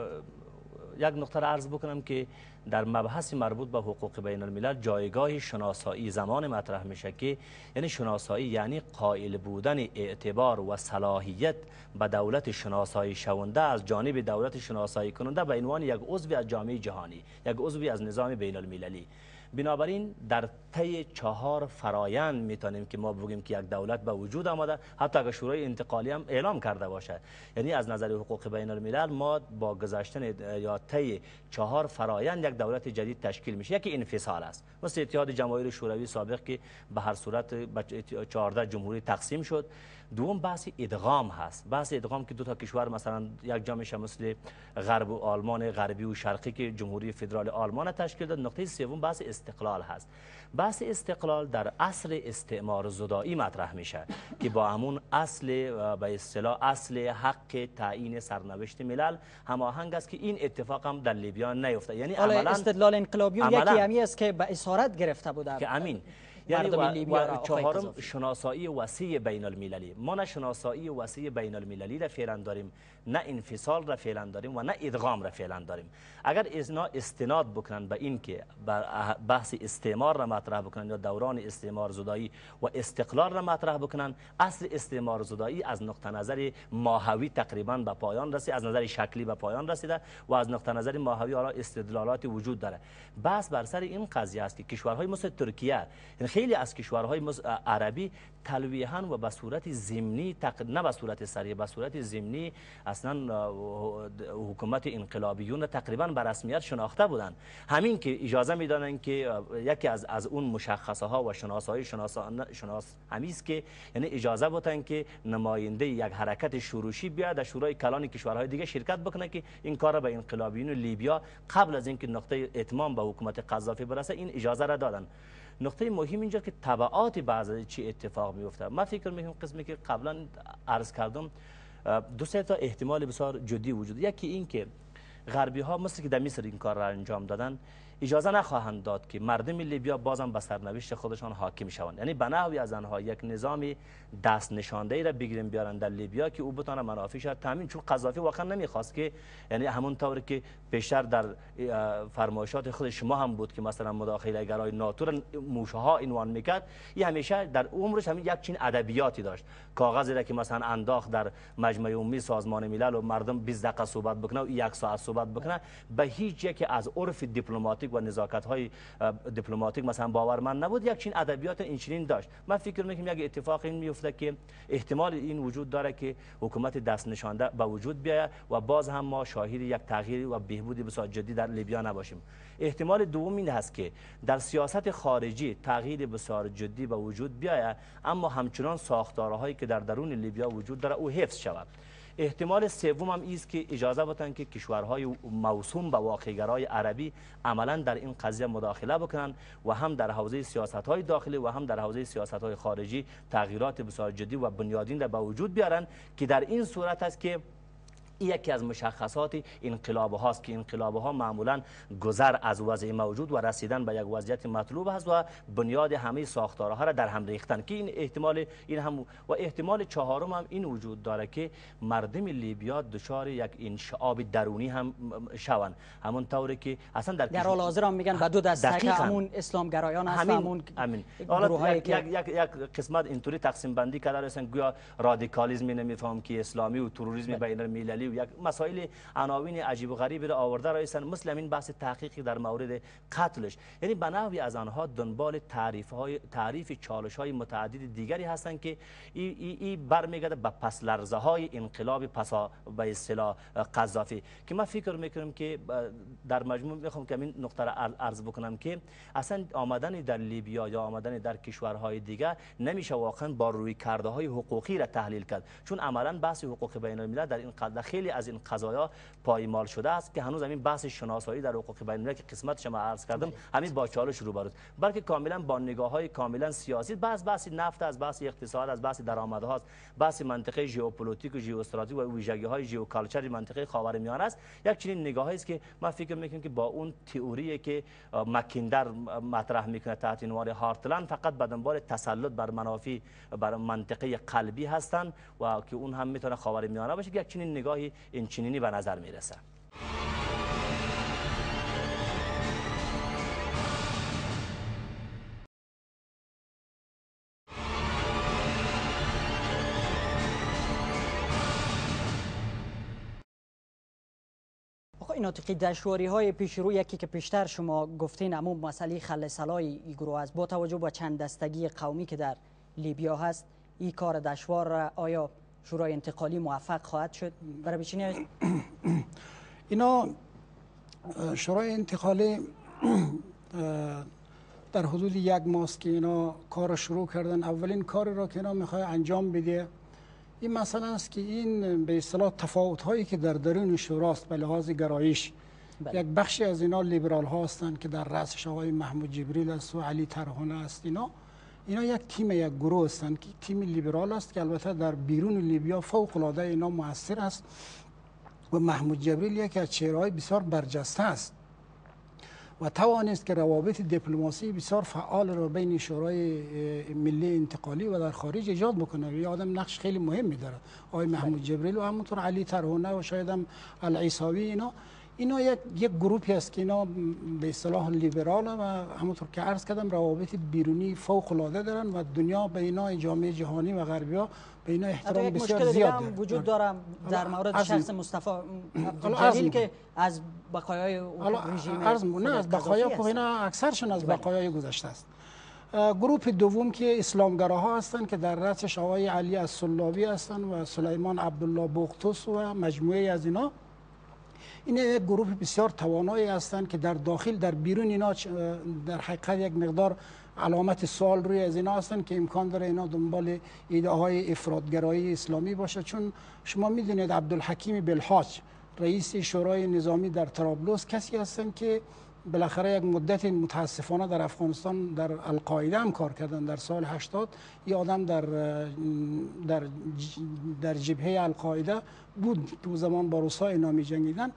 یک نکته را عرض بکنم که در مبحث مربوط به حقوق بین الملل جایگاه شناسایی زمان مطرح میشه که یعنی شناسایی یعنی قائل بودن اعتبار و صلاحیت به دولت شناسایی شونده از جانب دولت شناسایی کننده به عنوان یک عضو از جامعه جهانی، یک عضو از نظام بین المللی. بنابراین در طی چهار فرایند میتونیم که ما بگیم که یک دولت به وجود آمده، حتی اگر شورای انتقالی هم اعلام کرده باشه. یعنی از نظر حقوق بین الملل ما با گذشتن یا طی چهار فرایند یک دولت جدید تشکیل میشه. یکی انفصال است، مثل اتحاد جماهیر شوروی سابق که به هر صورت به چهارده جمهوری تقسیم شد. دوم بحث ادغام هست، بحث ادغام که دو تا کشور مثلا یک جا میشه مثل غرب و آلمان غربی و شرقی که جمهوری فدرال آلمان تشکیل داد. نقطه سوم بحث استقلال هست. بحث استقلال در اصل استعمار زدایی مطرح میشه که با همون اصل به اصطلاح اصل حق تعیین سرنوشت ملل هماهنگ است که این اتفاق هم در لیبیا نیفته. یعنی عملا استدلال انقلابیون یکی همی است که به اسارت گرفته بوده که امین یعنی و, و چهارم شناسایی وسیع بین المللی. ما نه شناسایی وسیع بین المللی را فعلا داریم، نه انفصال را فعلا داریم و نه ادغام را فعلا داریم. اگر ازنا استناد بکنن به این که بحث استعمار را مطرح بکنن یا دوران استعمار زدایی و استقلال را مطرح بکنن، اصل استعمار زدایی از نقطه نظر ماهوی تقریبا به پایان رسید، از نظر شکلی به پایان رسیده و از نقطه نظر ماهوی حالا استدلالات وجود داره. بحث بر سر این قضیه است که کشورهای مثل ترکیه، خیلی از کشورهای عربی تلویحاً و به صورت ضمنی تق... نه به صورت صریح، به صورت ضمنی اصلا حکومت انقلابیون تقریبا به رسمیت شناخته بودند. همین که اجازه میدادن که یکی از از اون مشخصه ها و شناسایی شناس شناس همین است که یعنی اجازه بودن که نماینده یک حرکت شورشی بیاد در شورای کلان کشورهای دیگه شرکت بکنه که این کار را به انقلابیون لیبیا قبل از اینکه نقطه اتمام به حکومت قذافی برسه این اجازه را دادن. نقطه مهم اینجا که تبعات بعض چی اتفاق میفته. من فکر میکنم قسمی که قبلا عرض کردم دو سه تا احتمال بسیار جدی وجود. یکی این که غربی ها مثل که در مصر این کار را انجام دادن اجازه نخواهند داد که مردم لیبیا بازم به سرنوشت خودشان حاکم شوند، یعنی به نحوی از آنها یک نظام دست نشانده ای را بگیرن بیارن در لیبیا که او بتونه منافعش را تامین، چون قذافی واقعا نمیخواست که یعنی همون طوری که پیشتر در فرمایشات خود شما هم بود که مثلا مداخله گرای ناتو را موشه ها عنوان میکرد، این همیشه در عمرش همین یک چین ادبیاتی داشت، کاغذی را که مثلا انداخت در مجمع عمومی سازمان ملل و مردم بیست دقیقه صحبت بکنه و یک ساعت صحبت بکنه، به هیچ یک از عرف دیپلماتیک و نزاکت های دیپلماتیک مثلا باورمند نبود. یک چین ادبیات این چنین داشت. من فکر میکنم یک اتفاق این میفته که احتمال این وجود داره که حکومت دست نشانده به وجود بیاید و باز هم ما شاهد یک تغییر و بهبودی بسیار جدی در لیبیا نباشیم. احتمال دوم این هست که در سیاست خارجی تغییر بسیار جدی به وجود بیاید اما همچنان ساختارهایی که در درون لیبیا وجود داره او حفظ شود. احتمال سوم هم است که اجازه بدن که کشورهای موسوم به واقع‌گرای عربی عملا در این قضیه مداخله بکنن و هم در حوزه سیاست‌های داخلی و هم در حوزه سیاست‌های خارجی تغییرات بسیار جدی و بنیادین را به وجود بیارن که در این صورت است که این یکی از مشخصات انقلاب هاست که انقلاب ها معمولا گذر از وضع موجود و رسیدن به یک وضعیت مطلوب است و بنیاد همه ساختارها را در هم ریختن که این احتمال این هم و احتمال چهارم هم این وجود داره که مردم لیبیا دچار یک انشعاب درونی هم شوند، همون طوری که اصلا در در حال حاضر هم میگن به دو دسته که همون اسلام گرایان هست، همون گروهایی که یک یک یک قسمت اینطوری تقسیم بندی کرده هستن گویا رادیکالیسم نمیفهم که اسلامی و تروریسم بین المللی و یک مسائل عناوین عجیب و غریب را آورده رایسن، مثل این بحث تحقیقی در مورد قتلش. یعنی به نحوی از آنها دنبال تعریف های تعریف چالش های متعدد دیگری هستند که این ای ای برمیگرده به پس لرزه های انقلاب پسا به اصطلاح قذافی که من فکر میکنم که در مجموع میخوام که این نقطه را عرض بکنم که اصلا آمدن در لیبیا یا آمدن در کشورهای دیگر نمیشه واقعا با روی کرده های حقوقی را تحلیل کرد، چون عملا بحث حقوق بین الملل در این در خیلی از این قضایا پایمال شده است که هنوز همین بحث شناسایی در حقوق بین الملل که قسمتش ما عرض کردم همین با چالش روبرو است، بلکه کاملا با نگاه‌های کاملا سیاسی، بحث بحث نفت از بحث اقتصاد از بحث درآمدها است، بحث منطقه ژئوپلیتیک و ژئواستراتژیک و ویژگی‌های ژئوکالچر منطقه خاورمیانه است. یک چنین نگاهی است که من فکر می‌کنم که با اون تئوری که مکیندر مطرح میکنه تحت عنوان هارتلند فقط به دنبال تسلط بر منافع بر منطقه قلبی هستند و که اون هم میتونه خاورمیانه باشه که یک چنین نگاهی این چنینی به نظر میرسه. این ناطقی دشواری های پیش رو یکی که پیشتر شما گفتین همون مسئله خل سلای این گروه است، با توجه به چند دستگی قومی که در لیبیا هست این کار دشوار را آیا شورای انتقالی موفق خواهد شد برای بچینی؟ اینا شورای انتقالی در حدود یک ماه که اینا کار شروع کردن، اولین کاری را که اینا میخواد انجام بده این مسئله است که این به اصطلاح تفاوت هایی که در درون شوراست به لحاظ گرایش بله. یک بخشی از اینا لیبرال ها هستند که در رأسش آقای محمود جبریل است و علی ترهانه است، اینا اینا یک تیم یک گروه هستند که تیم لیبرال است که البته در بیرون لیبیا فوق العاده اینا موثر است و محمود جبریل یکی از چهره‌های بسیار برجسته است و توانست که روابط دیپلماسی بسیار فعال را بین شورای ملی انتقالی و در خارج ایجاد بکنه. یه آدم نقش خیلی مهمی داره آقای محمود جبریل و همونطور علی ترهانه و شاید هم العیساوی، اینا اینا یک یک گروهی است که اینا به اصطلاح لیبرال و همونطور که عرض کردم روابط بیرونی فوق العاده دارن و دنیا به اینا جامعه جهانی و غربی‌ها به اینا احترام بسیار زیاد داره. وجود دارم در مورد شخص مصطفی عبدالجلیل که از بقایای رژیم نه از بقایا که اینا اکثرشون از بقایای گذشته است. گروه دوم که اسلامگراها هستند که در رأسش آقای علی السلاوی هستند و سلیمان عبدالله بختوس و مجموعه از اینا. این یک گروه بسیار توانایی هستند که در داخل در بیرون اینا در حقیقت یک مقدار علامت سوال روی از اینا هستند که امکان داره اینا دنبال ایده های افراطگرایی اسلامی باشه، چون شما میدونید عبدالحکیم بالحاج رئیس شورای نظامی در طرابلس کسی هستند که بالاخره یک مدت متاسفانه در افغانستان در القاعده هم کار کردن. در سال هشتاد یه آدم در در در جبهه القاعده بود که اون زمان با روسا اینا می جنگیدن.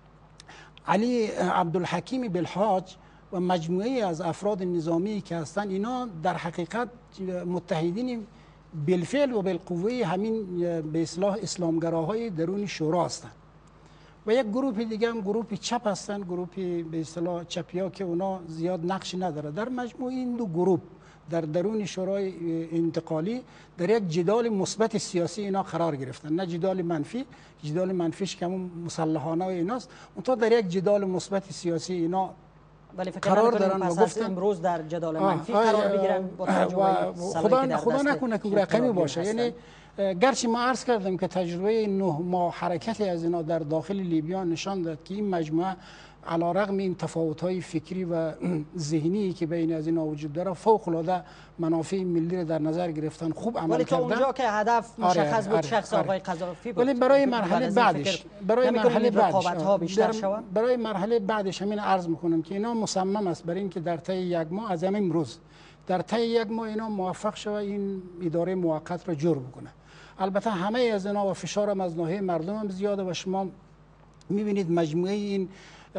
علی عبدالحکیم بالحاج و مجموعه از افراد نظامی که هستن اینا در حقیقت متحدین بالفعل و بالقوه همین به اصلاح اسلامگراهای درون شورا هستند. و یک گروه دیگه هم گروه چپ هستن، گروه به اصطلاح چپیا که اونا زیاد نقشی نداره. در مجموع این دو گروه در درون شورای انتقالی در یک جدال مثبت سیاسی اینا قرار گرفتن، نه جدال منفی. جدال منفیش که همون مسلحانه و ایناست، اونطور در یک جدال مثبت سیاسی اینا ولی فکر قرار دارن و گفتن امروز در جدال منفی قرار بگیرن با توجه خدا خدا نکنه که رقمی باشه. یعنی گرچه ما عرض کردم که تجربه نه ماه حرکتی از اینا در داخل لیبیا نشان داد که این مجموعه علیرغم این تفاوت‌های فکری و ذهنی که بین از اینا وجود داره فوق‌العاده منافع ملی را در نظر گرفتن، خوب عمل کردن. ولی تا اونجا که هدف مشخص بود شخص آقای قذافی بود، ولی برای مرحله بعدش برای مرحله بعدش در برای مرحله بعدش همین عرض میکنم که اینا مصمم است برای اینکه در طی یک ماه از همین روز در طی یک ماه اینا موفق شوه این اداره موقت را جور بکنه. البته همه از اینا و فشار هم از ناحیه مردم هم زیاده و شما میبینید مجموعه این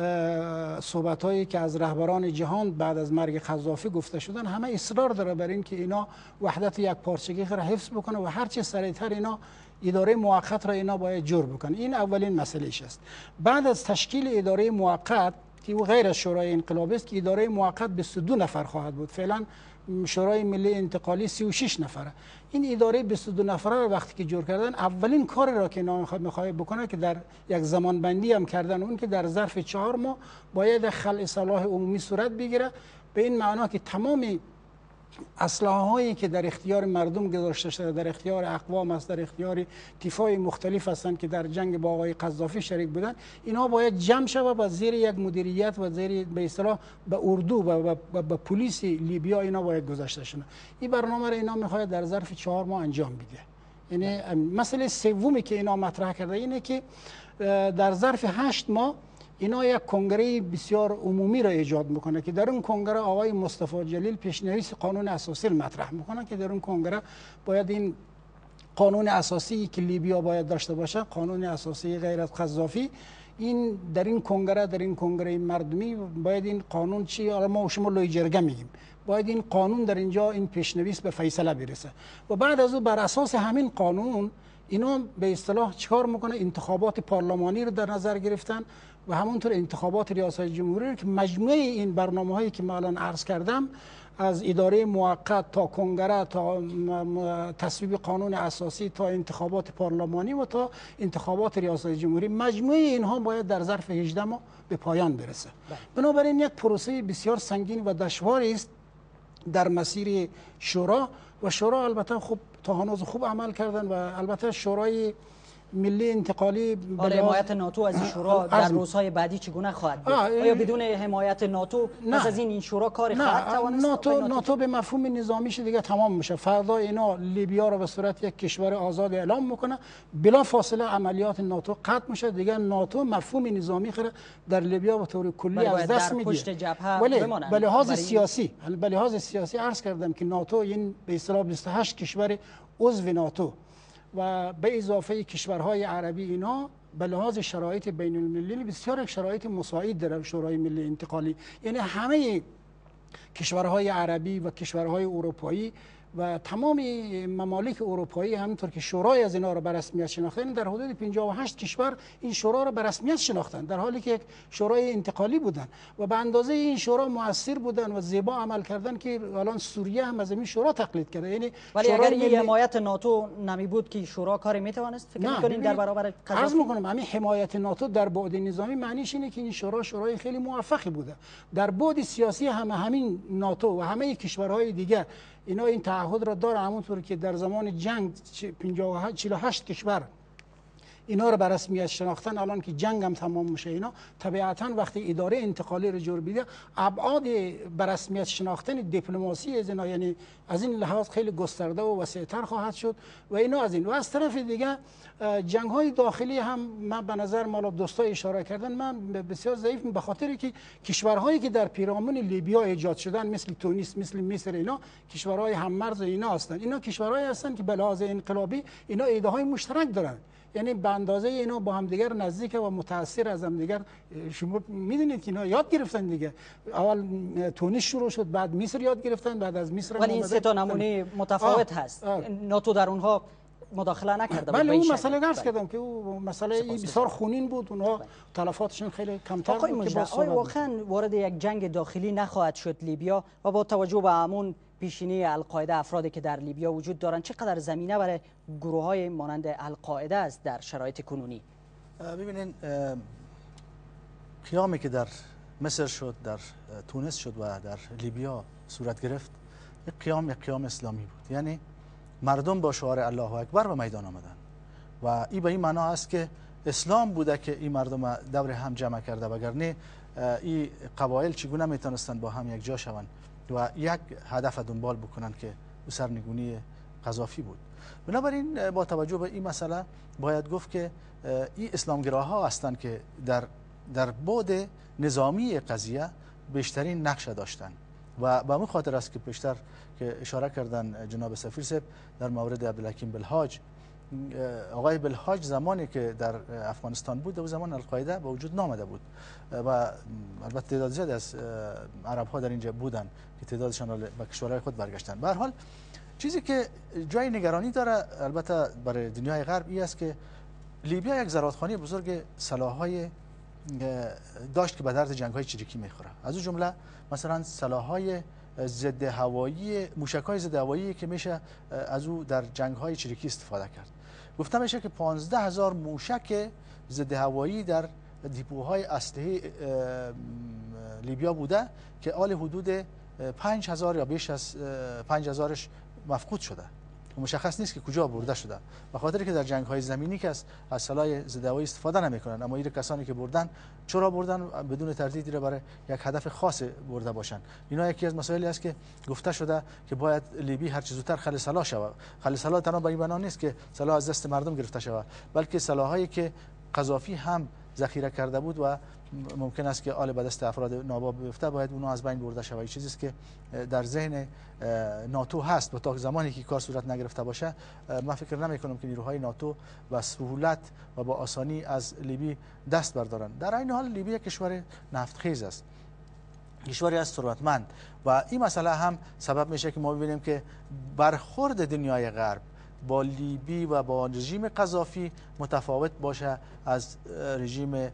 صحبت هایی که از رهبران جهان بعد از مرگ قذافی گفته شدن همه اصرار داره بر این که اینا وحدت یک پارچگی را حفظ بکنه و هرچه سریعتر اینا اداره موقت را اینا باید جور بکنه. این اولین مسئلهش است. بعد از تشکیل اداره موقت که او غیر از شورای انقلابی است که اداره موقت بیست و دو نفر خواهد بود، فعلا شورای ملی انتقالی سی و شش نفره. این اداره بیست و دو نفره رو وقتی که جور کردن اولین کار را که اینا میخواد بکنه که در یک زمان بندی هم کردن اون که در ظرف چهار ماه باید خلع صلاح عمومی صورت بگیره، به این معنا که تمام اسلحه هایی که در اختیار مردم گذاشته شده، در اختیار اقوام است، در اختیار تیفای مختلف هستند که در جنگ با آقای قذافی شریک بودن، اینا باید جمع شود و زیر یک مدیریت و زیر به اصطلاح به اردو و به پلیس لیبیا اینا باید گذاشته شده. این برنامه را اینا میخواد در ظرف چهار ماه انجام بده. یعنی مسئله سومی که اینا مطرح کرده اینه که در ظرف هشت ماه اینا یک کنگره بسیار عمومی را ایجاد میکنه که در اون کنگره آقای مصطفی جلیل پیشنویس قانون اساسی مطرح میکنه که در اون کنگره باید این قانون اساسی که لیبیا باید داشته باشه، قانون اساسی غیر از قذافی، این در این کنگره در این کنگره مردمی باید این قانون چی، ما شما لوی جرگه میگیم، باید این قانون در اینجا این پیشنویس به فیصله برسه و بعد از او بر اساس همین قانون اینا به اصطلاح چیکار میکنه؟ انتخابات پارلمانی رو در نظر گرفتن و همونطور انتخابات ریاست جمهوری که مجموعه این برنامه هایی که من الان عرض کردم از اداره موقت تا کنگره تا تصویب قانون اساسی تا انتخابات پارلمانی و تا انتخابات ریاست جمهوری، مجموعه اینها باید در ظرف هجده ماه به پایان برسه. بنابراین یک پروسه بسیار سنگین و دشواری است در مسیر شورا و شورا البته خوب تا هنوز خوب عمل کردن و البته شورای ملی انتقالی حالا حمایت ناتو از این شورا در روزهای بعدی چگونه خواهد بود؟ آیا بدون حمایت ناتو پس از این این شورا کاری خواهد توانست؟ ناتو ناتو به مفهوم نظامیش دیگه تمام میشه. فردا اینا لیبیا رو به صورت یک کشور آزاد اعلام میکنه، بلا فاصله عملیات ناتو قطع میشه، دیگه ناتو مفهوم نظامی خره در لیبیا به طور کلی از دست میده. ولی به لحاظ سیاسی به لحاظ سیاسی عرض کردم که ناتو این به اصطلاح بیست و هشت کشور عضو ناتو و به اضافه کشورهای عربی اینا به لحاظ شرایط بین المللی بسیار شرایط مساعد در شورای ملی انتقالی، یعنی همه کشورهای عربی و کشورهای اروپایی و تمام ممالک اروپایی همونطور که شورای از اینا رو به رسمیت شناختن، در حدود پنجاه و هشت کشور این شورا رو به رسمیت شناختن در حالی که یک شورای انتقالی بودن و به اندازه این شورا مؤثر بودن و زیبا عمل کردن که الان سوریه هم از این شورا تقلید کرده. یعنی ولی اگر این حمایت ناتو نمی بود که شورا کاری میتوانست فکر می‌کنین در برابر قذافی؟ عرض می‌کنم همین حمایت ناتو در بعد نظامی معنیش اینه که این شورا شورای خیلی موفقی بوده. در بعد سیاسی هم همین ناتو و همه کشورهای دیگه اینا این تعهد را داره، همونطور که در زمان جنگ چهل و هشت کشور اینا رو به رسمیت شناختن، الان که جنگ هم تمام میشه اینا طبیعتا وقتی اداره انتقالی رو جور بیده ابعاد به رسمیت شناختن دیپلماسی از اینا یعنی از این لحاظ خیلی گسترده و وسیع‌تر خواهد شد و اینا از این و از طرف دیگه جنگ های داخلی هم من به نظر مالا دوستای اشاره کردن من بسیار ضعیف به خاطر که کشورهایی که در پیرامون لیبیا ایجاد شدن مثل تونس مثل مصر اینا کشورهای هم‌مرز اینا هستند. اینا کشورهایی هستند که به لحاظ انقلابی اینا ایده های مشترک دارن، یعنی به اندازه اینا با هم دیگر نزدیک و متاثر از هم دیگر. شما میدونید که اینا یاد گرفتن دیگه، اول تونس شروع شد بعد مصر یاد گرفتن بعد از مصر ولی این سه تا نمونه متفاوت آه. هست آه. ناتو در اونها مداخله نکرده. بله اون مسئله عرض کردم که اون مسئله بسیار خونین بود، اونها تلفاتشون خیلی کمتر بود. آقای واقعا وارد یک جنگ داخلی نخواهد شد لیبیا و با توجه به همون پیشینی القاعده افرادی که در لیبیا وجود دارند چقدر زمینه برای گروه های مانند القاعده است در شرایط کنونی؟ ببینین قیامی که در مصر شد، در تونس شد و در لیبیا صورت گرفت، یک قیام یک قیام اسلامی بود، یعنی مردم با شعار الله اکبر به میدان آمدن و این به این معنا است که اسلام بوده که این مردم دور هم جمع کرده، وگرنه این قبایل چگونه میتونستند با هم یک جا شوند و یک هدف دنبال بکنن که سرنگونی قذافی بود. بنابراین با توجه به این مسئله باید گفت که این اسلامگراها هستند که در در بعد نظامی قضیه بیشترین نقش داشتن و به همین خاطر است که پیشتر که اشاره کردن جناب سفیر صاحب در مورد عبدالحکیم بالحاج آقای بلحاج زمانی که در افغانستان بود، در زمان القاعده به وجود نامده بود و البته تعداد زیادی از عرب ها در اینجا بودن که تعدادشان به کشورهای خود برگشتن. به هر حال چیزی که جای نگرانی داره البته برای دنیای غرب این است که لیبیا یک زرادخانه بزرگ سلاح‌های داشت که به درد جنگ‌های چریکی میخوره. از اون جمله مثلا سلاح‌های ضد هوایی، موشک‌های ضد هوایی که میشه از او در جنگ‌های چریکی استفاده کرد. گفته میشه که پانزده هزار موشک ضد هوایی در دیپوهای اسلحه لیبیا بوده که آل حدود پنج هزار یا بیش از پنج هزارش مفقود شده. مشخص نیست که کجا برده شده، به خاطر که در جنگ‌های زمینی که از سلاح ضد هوایی استفاده نمی‌کنن، اما این کسانی که بردن چرا بردن بدون تردید را برای یک هدف خاص برده باشند. اینا یکی از مسائلی است که گفته شده که باید لیبی هر چه زودتر خل سلاح شود. خل سلاح تنها به این معنا نیست که سلاح از دست مردم گرفته شود، بلکه سلاح‌هایی که قذافی هم ذخیره کرده بود و ممکن است که آل به دست افراد ناباب بیفته، باید اونها از بین برده شود. چیزی است که در ذهن ناتو هست و تا زمانی که کار صورت نگرفته باشه من فکر نمی کنم که نیروهای ناتو با سهولت و با آسانی از لیبی دست بردارند. در این حال لیبی کشور نفتخیز است، کشوری است ثروتمند و این مسئله هم سبب میشه که ما ببینیم که برخورد دنیای غرب با لیبی و با رژیم قذافی متفاوت باشه از رژیم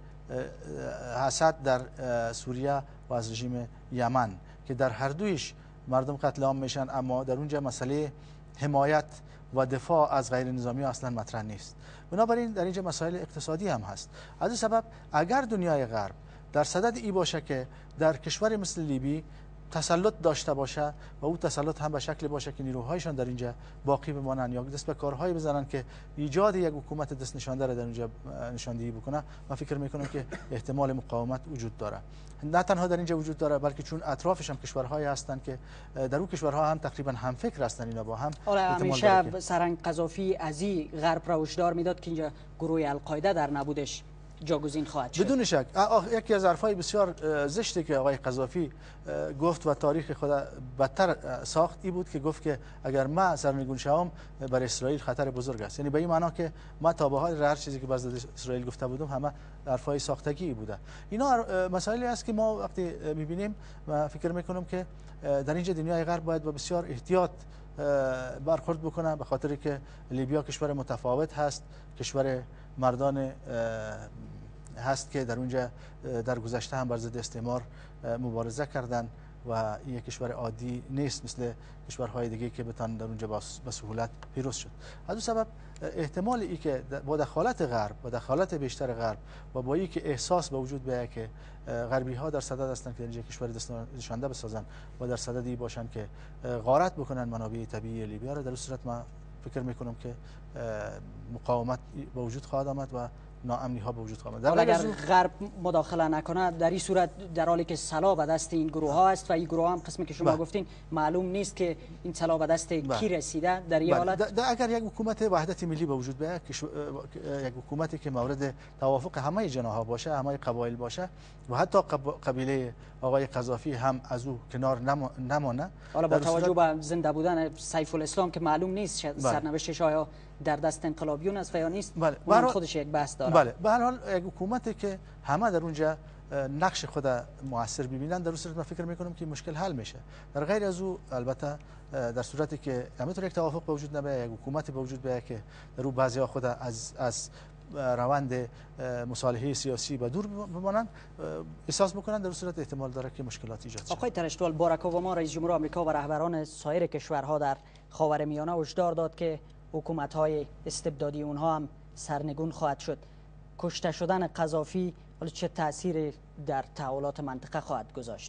حسد در سوریه و از رژیم یمن که در هر دویش مردم قتل عام میشن، اما در اونجا مسئله حمایت و دفاع از غیر نظامی اصلا مطرح نیست. بنابراین در اینجا مسائل اقتصادی هم هست. از این سبب اگر دنیای غرب در صدد ای باشه که در کشور مثل لیبی تسلط داشته باشه و او تسلط هم به شکل باشه که نیروهایشان در اینجا باقی بمانند یا دست به کارهایی بزنن که ایجاد یک حکومت دست نشانده را در اینجا نشاندهی بکنه، من فکر میکنم که احتمال مقاومت وجود داره. نه تنها در اینجا وجود داره بلکه چون اطرافش هم کشورهایی هستند که در اون کشورها هم تقریبا هم فکر هستند، اینا با هم همیشه سرنگ قذافی از این غرب را هشدار میداد که اینجا گروه القاعده در نبودش جاگزین خواهد شد. بدون شک یکی از حرفای بسیار زشتی که آقای قذافی گفت و تاریخ خود بدتر ساخت ای بود که گفت که اگر ما سرنگون شوم بر اسرائیل خطر بزرگ است. یعنی به این معنا که ما تا به حال هر چیزی که باز اسرائیل گفته بودم همه حرفای ساختگی بوده. اینا مسائلی است که ما وقتی میبینیم و فکر میکنم که در اینجا دنیای غرب باید با بسیار احتیاط برخورد بکنه، به خاطر که لیبیا کشور متفاوت هست، کشور مردان هست که در اونجا در گذشته هم بر ضد استعمار مبارزه کردند و این کشور عادی نیست مثل کشورهای دیگه که بتان در اونجا با سهولت پیروز شد. از اون سبب احتمال ای که با دخالت غرب و دخالت بیشتر غرب و با ای که احساس به وجود بیاید که غربی ها در صدد هستند که در اینجا کشور دست نشانده بسازن و در صدد ای باشن که غارت بکنن منابع طبیعی لیبیا را، در اون صورت ما فکر میکنم که مقاومت به وجود خواهد آمد و ناامنی ها به وجود خواهد آمد. اگر غرب مداخله نکنه در این صورت در حالی که سلاح به دست این گروه ها است و این گروه هم قسمی که شما با. گفتین معلوم نیست که این سلاح به دست با. کی رسیده در این حالت اگر یک حکومت وحدت ملی به وجود بیاید، یک حکومتی که مورد توافق همه جناح باشه، همه قبایل باشه و حتی قبیله آقای قذافی هم از او کنار نمانه، حالا با توجه به زنده بودن سیف الاسلام که معلوم نیست سرنوشتش آیا در دست انقلابیون است یا نیست، بله. اون خودش یک بحث داره. بله، به هر حال یک حکومتی که همه در اونجا نقش خود موثر ببینن، در اون صورت من فکر میکنم که مشکل حل میشه. در غیر از او البته در صورتی که همینطور یک توافق به وجود نبیاید، یک حکومتی به وجود بیاید که در او بعضیا خود از از روند مصالحه سیاسی به دور بمانند، احساس میکنن، در اون صورت احتمال داره که مشکلات ایجاد شه. آقای ترشتوال، باراک اوباما رئیس جمهور آمریکا و رهبران سایر کشورها در خاورمیانه هشدار داد که حکومت‌های استبدادی اونها هم سرنگون خواهد شد. کشته شدن قذافی حالا چه تأثیری در تحولات منطقه خواهد گذاشت؟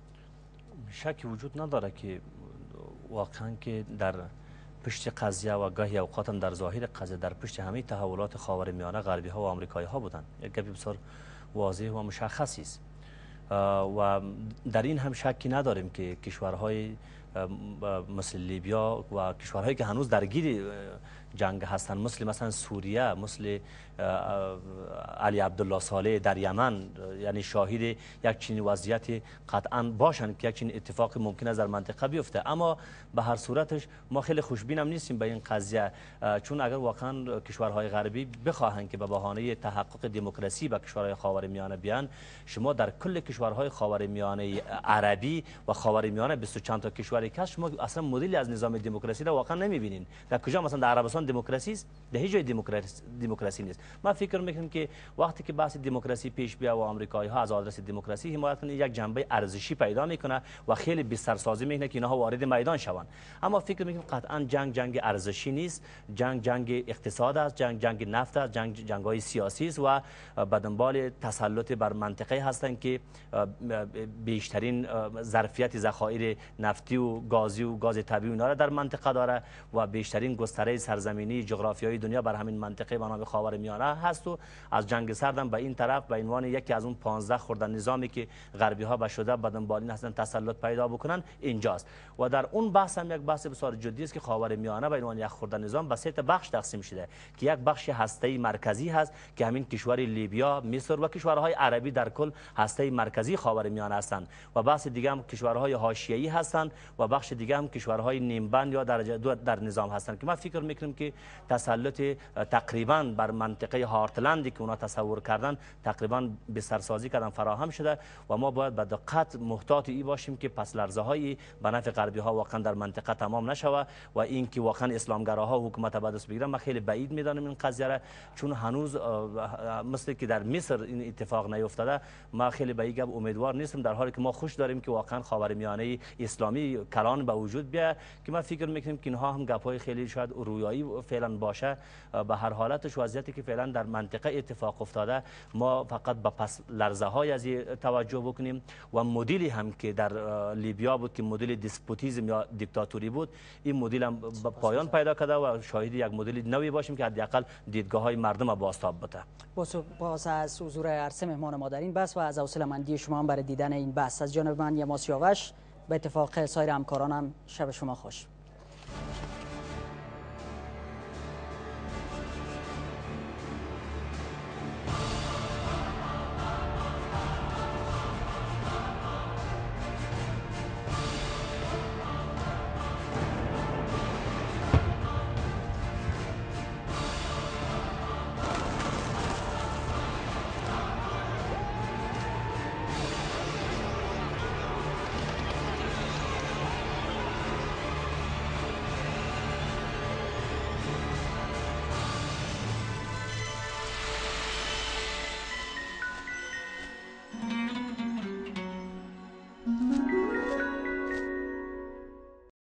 شکی وجود نداره که واقعا که در پشت قضیه و گاهی اوقات هم در ظاهر قضیه در پشت همه تحولات خاورمیانه غربی ها و آمریکایی ها بودند. یک گپی بسیار واضح و مشخصی است و در این هم شکی نداریم که کشورهای مثل لیبیا و کشورهایی که هنوز درگیر جنگ هستند، مثل مثلا سوریه، مثل علی عبدالله صالح در یمن، یعنی شاهد یک چنین وضعیت قطعا باشند که یک چنین اتفاق ممکن است در منطقه بیفته. اما به هر صورتش ما خیلی خوشبین هم نیستیم به این قضیه، چون اگر واقعا کشورهای غربی بخواهند که به بهانه تحقق دموکراسی به کشورهای خاورمیانه بیان، شما در کل کشورهای خاورمیانه عربی و خاورمیانه بیست و چند تا کشوری که شما اصلا مدلی از نظام دموکراسی را واقعا نمیبینین. در کجا مثلا در عربستان دموکراسی است، در هیچ جای دموکراسی دموکراسی نیست. ما فکر میکنم که وقتی که بحث دموکراسی پیش بیا و آمریکایی ها از آدرس دموکراسی حمایت کنه، یک جنبه ارزشی پیدا میکنه و خیلی بسترسازی میکنه که اینها وارد میدان شوند. اما فکر میکنم قطعا جنگ جنگ ارزشی نیست، جنگ جنگ اقتصاد است، جنگ جنگ نفت است، جنگ جنگ های سیاسی است و به دنبال تسلط بر منطقه هستند که بیشترین ظرفیت ذخایر نفتی و گازی و گاز طبیعی اونها را در منطقه داره و بیشترین گستره سرزمینی جغرافیایی دنیا بر همین منطقه به نام خاورمیانه هست و از جنگ سردم به این طرف به عنوان یکی از اون پانزده خردن نظامی که غربی ها به شده به دنبال این هستن تسلط پیدا بکنن اینجاست. و در اون بحث هم یک بحث بسیار جدی است که خاورمیانه به عنوان یک خردن نظام به سه بخش تقسیم شده که یک بخش هسته‌ای مرکزی هست که همین کشور لیبیا، مصر و کشورهای عربی در کل هسته مرکزی خاورمیانه هستند و بخش دیگه هم کشورهای حاشیه‌ای هستند و بخش دیگه هم کشورهای نیمبند یا درجه دو در نظام هستند که ما فکر میکنیم که تسلط تقریبا بر منطقه هارتلندی که اونا تصور کردن تقریبا به سرسازی کردن فراهم شده و ما باید به دقت محتاط ای باشیم که پس لرزه هایی به نفع غربی ها واقعا در منطقه تمام نشوه و اینکه واقعا اسلامگراها حکومت به دست بگیرن. ما خیلی بعید میدانم این قضیه را، چون هنوز مثل که در مصر این اتفاق نیفتاده. ما خیلی به این گپ امیدوار نیستم، در حالی که ما خوش داریم که واقعا خاورمیانه اسلامی کلان به وجود بیاد که ما فکر میکنیم که اینها هم گپ‌های خیلی شاید رویایی فعلا باشه. به هر حالتش وضعیتی که فعلا در منطقه اتفاق افتاده ما فقط به پس لرزه های از توجه بکنیم و مدلی هم که در لیبیا بود که مدل دیسپوتیزم یا دیکتاتوری بود، این مدل هم پایان پیدا کرده و شاهد یک مدل نوی باشیم که حداقل دیدگاه های مردم بازتاب بده. باز از حضور عرصه مهمان ما در این بحث و از حوصله‌مندی شما هم برای دیدن این بحث از جانب من یما سیاوش، به اتفاق سایر همکارانم شب شما خوش.